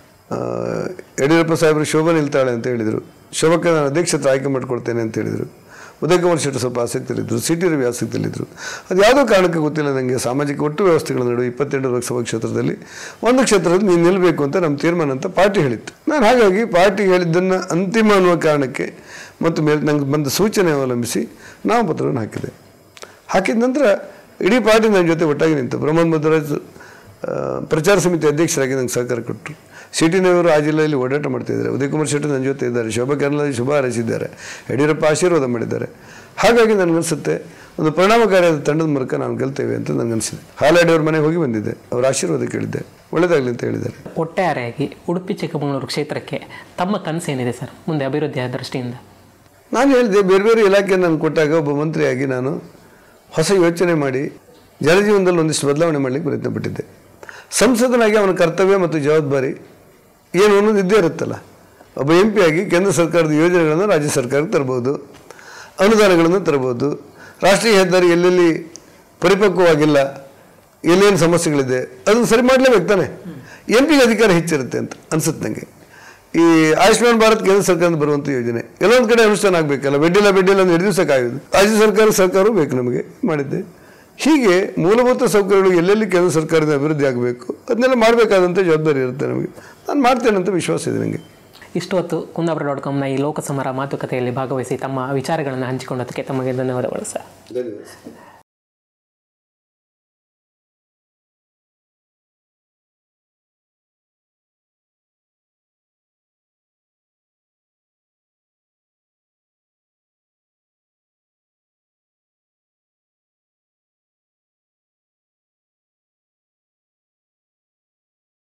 ಯಡಿಯೂರಪ್ಪ ಸಾಹೇಬರು ಶೋಭಾ ನಿಲ್ತಾಳೆ ಅಂತ ಹೇಳಿದರು. ಶೋಭಕ್ಕೆ ನಾನು ಅಧ್ಯಕ್ಷತೆ ಆಯ್ಕೆ ಮಾಡಿಕೊಡ್ತೇನೆ ಅಂತ ಹೇಳಿದರು. ಉದಯ್ ಕುಮಾರ್ ಶೆಟ್ಟಿ ಸ್ವಲ್ಪ ಆಸಕ್ತಿಯಲ್ಲಿದ್ದರು. ಸಿ ಟಿ ರವಿ ಆಸಕ್ತಿಯಲ್ಲಿದ್ದರು. ಅದು ಯಾವುದೋ ಕಾರಣಕ್ಕೆ ಗೊತ್ತಿಲ್ಲ ನನಗೆ. ಸಾಮಾಜಿಕ ಒಟ್ಟು ವ್ಯವಸ್ಥೆಗಳ ನಡುವೆ ಇಪ್ಪತ್ತೆಂಟು ಲೋಕಸಭಾ ಕ್ಷೇತ್ರದಲ್ಲಿ ಒಂದು ಕ್ಷೇತ್ರದಲ್ಲಿ ನೀನು ನಿಲ್ಲಬೇಕು ಅಂತ ನಮ್ಮ ತೀರ್ಮಾನ ಅಂತ ಪಾರ್ಟಿ ಹೇಳಿತ್ತು. ನಾನು ಹಾಗಾಗಿ ಪಾರ್ಟಿ ಹೇಳಿದ್ದನ್ನು ಅಂತಿಮ ಅನ್ನುವ ಕಾರಣಕ್ಕೆ ಮತ್ತು ಮೇಲೆ ನಂಗೆ ಬಂದ ಸೂಚನೆ ಅವಲಂಬಿಸಿ ನಾಮಪತ್ರವನ್ನು ಹಾಕಿದೆ. ಹಾಕಿದ ನಂತರ ಇಡೀ ಪಾರ್ಟಿ ನನ್ನ ಜೊತೆ ಒಟ್ಟಾಗಿ ನಿಂತು. ಪ್ರಮೋದ್ ಮಧ್ವರಾಜ್ ಪ್ರಚಾರ ಸಮಿತಿ ಅಧ್ಯಕ್ಷರಾಗಿ ನಂಗೆ ಸಹಕಾರ ಕೊಟ್ಟರು. ಸಿ ಟಿ ರವಿಯವರು ಆ ಜಿಲ್ಲೆಯಲ್ಲಿ ಓಡಾಟ ಮಾಡ್ತಿದ್ದಾರೆ. ಉದಯ್ ಕುಮಾರ್ ಶೆಟ್ಟಿ ನನ್ನ ಜೊತೆ ಇದ್ದಾರೆ. ಶೋಭಾ ಕರಂದ್ಲಾಜೆ ಶುಭ ಹಾರೈಸಿದ್ದಾರೆ. ಯಡಿಯೂರಪ್ಪ ಆಶೀರ್ವಾದ ಮಾಡಿದ್ದಾರೆ. ಹಾಗಾಗಿ ನನಗನ್ಸುತ್ತೆ ಒಂದು ಪರಿಣಾಮಕಾರಿಯಾದ ತಂಡದ ಮೂಲಕ ನಾವು ಗೆಲ್ತೇವೆ ಅಂತ ನನಗನ್ಸಿದೆ. ಹಾಲಾಡಿ ಅವ್ರ ಮನೆಗೆ ಹೋಗಿ ಬಂದಿದ್ದೆ, ಅವ್ರ ಆಶೀರ್ವಾದ ಕೇಳಿದ್ದೆ, ಒಳ್ಳೆಯದಾಗಲಿ ಅಂತ ಹೇಳಿದ್ದಾರೆ. ಒಟ್ಟಾರೆಯಾಗಿ ಉಡುಪಿ ಚಿಕ್ಕಮಗಳೂರು ಕ್ಷೇತ್ರಕ್ಕೆ ತಮ್ಮ ಕನಸು ಏನಿದೆ ಸರ್ ಮುಂದೆ ಅಭಿವೃದ್ಧಿಯ ದೃಷ್ಟಿಯಿಂದ? ನಾನು ಹೇಳಿದೆ, ಬೇರೆ ಬೇರೆ ಇಲಾಖೆ ನಾನು ಕೊಟ್ಟಾಗ ಒಬ್ಬ ಮಂತ್ರಿಯಾಗಿ ನಾನು ಹೊಸ ಯೋಚನೆ ಮಾಡಿ ಜನಜೀವನದಲ್ಲಿ ಒಂದಿಷ್ಟು ಬದಲಾವಣೆ ಮಾಡಲಿಕ್ಕೆ ಪ್ರಯತ್ನ ಪಟ್ಟಿದ್ದೆ. ಸಂಸದನಾಗಿ ಅವನ ಕರ್ತವ್ಯ ಮತ್ತು ಜವಾಬ್ದಾರಿ ಏನು ಅನ್ನೋದು ಇದ್ದೇ ಇರುತ್ತಲ್ಲ. ಒಬ್ಬ ಎಂ ಪಿ ಆಗಿ ಕೇಂದ್ರ ಸರ್ಕಾರದ ಯೋಜನೆಗಳನ್ನು ರಾಜ್ಯ ಸರ್ಕಾರಕ್ಕೆ ತರ್ಬೋದು, ಅನುದಾನಗಳನ್ನು ತರ್ಬೋದು. ರಾಷ್ಟ್ರೀಯ ಹೆದ್ದಾರಿ ಎಲ್ಲೆಲ್ಲಿ ಪರಿಪಕ್ವವಾಗಿಲ್ಲ, ಎಲ್ಲೇನು ಸಮಸ್ಯೆಗಳಿದೆ ಅದನ್ನು ಸರಿ ಮಾಡಲೇಬೇಕು ತಾನೆ. ಎಂ ಪಿಗೆ ಅಧಿಕಾರ ಹೆಚ್ಚಿರುತ್ತೆ ಅಂತ ಅನ್ಸುತ್ತೆ ನನಗೆ. ಈ ಆಯುಷ್ಮಾನ್ ಭಾರತ್ ಕೇಂದ್ರ ಸರ್ಕಾರದಿಂದ ಬರುವಂಥ ಯೋಜನೆ ಎಲ್ಲೊಂದು ಕಡೆ ಅನುಷ್ಠಾನ ಆಗಬೇಕಲ್ಲ. ಬೆಡ್ಡಿಲ್ಲ ಬೆಡ್ಡಿಲ್ಲ ಒಂದು ಎರಡು ದಿವಸ ಕಾಯೋದು. ರಾಜ್ಯ ಸರ್ಕಾರ ಸರ್ಕಾರವೂ ಬೇಕು ನಮಗೆ, ಮಾಡಿದ್ದೆ. ಹೀಗೆ ಮೂಲಭೂತ ಸೌಕರ್ಯಗಳು ಎಲ್ಲೆಲ್ಲಿ ಕೇಂದ್ರ ಸರ್ಕಾರದಿಂದ ಅಭಿವೃದ್ಧಿ ಆಗಬೇಕು ಅದನ್ನೆಲ್ಲ ಮಾಡಬೇಕಾದಂಥ ಜವಾಬ್ದಾರಿ ಇರುತ್ತೆ ನಮಗೆ. ನಾನು ಮಾಡ್ತೇನೆ ಅಂತ ವಿಶ್ವಾಸ ಇದೆ ನನಗೆ. ಇಷ್ಟು ಹೊತ್ತು ಕುಂದಾಪುರ ಡಾಟ್ ಕಾಮ್ನ ಈ ಲೋಕಸಮರ ಮಾತುಕತೆಯಲ್ಲಿ ಭಾಗವಹಿಸಿ ತಮ್ಮ ವಿಚಾರಗಳನ್ನು ಹಂಚಿಕೊಂಡದಕ್ಕೆ ತಮಗೆ ಧನ್ಯವಾದಗಳು ಸರ್. ಧನ್ಯವಾದ.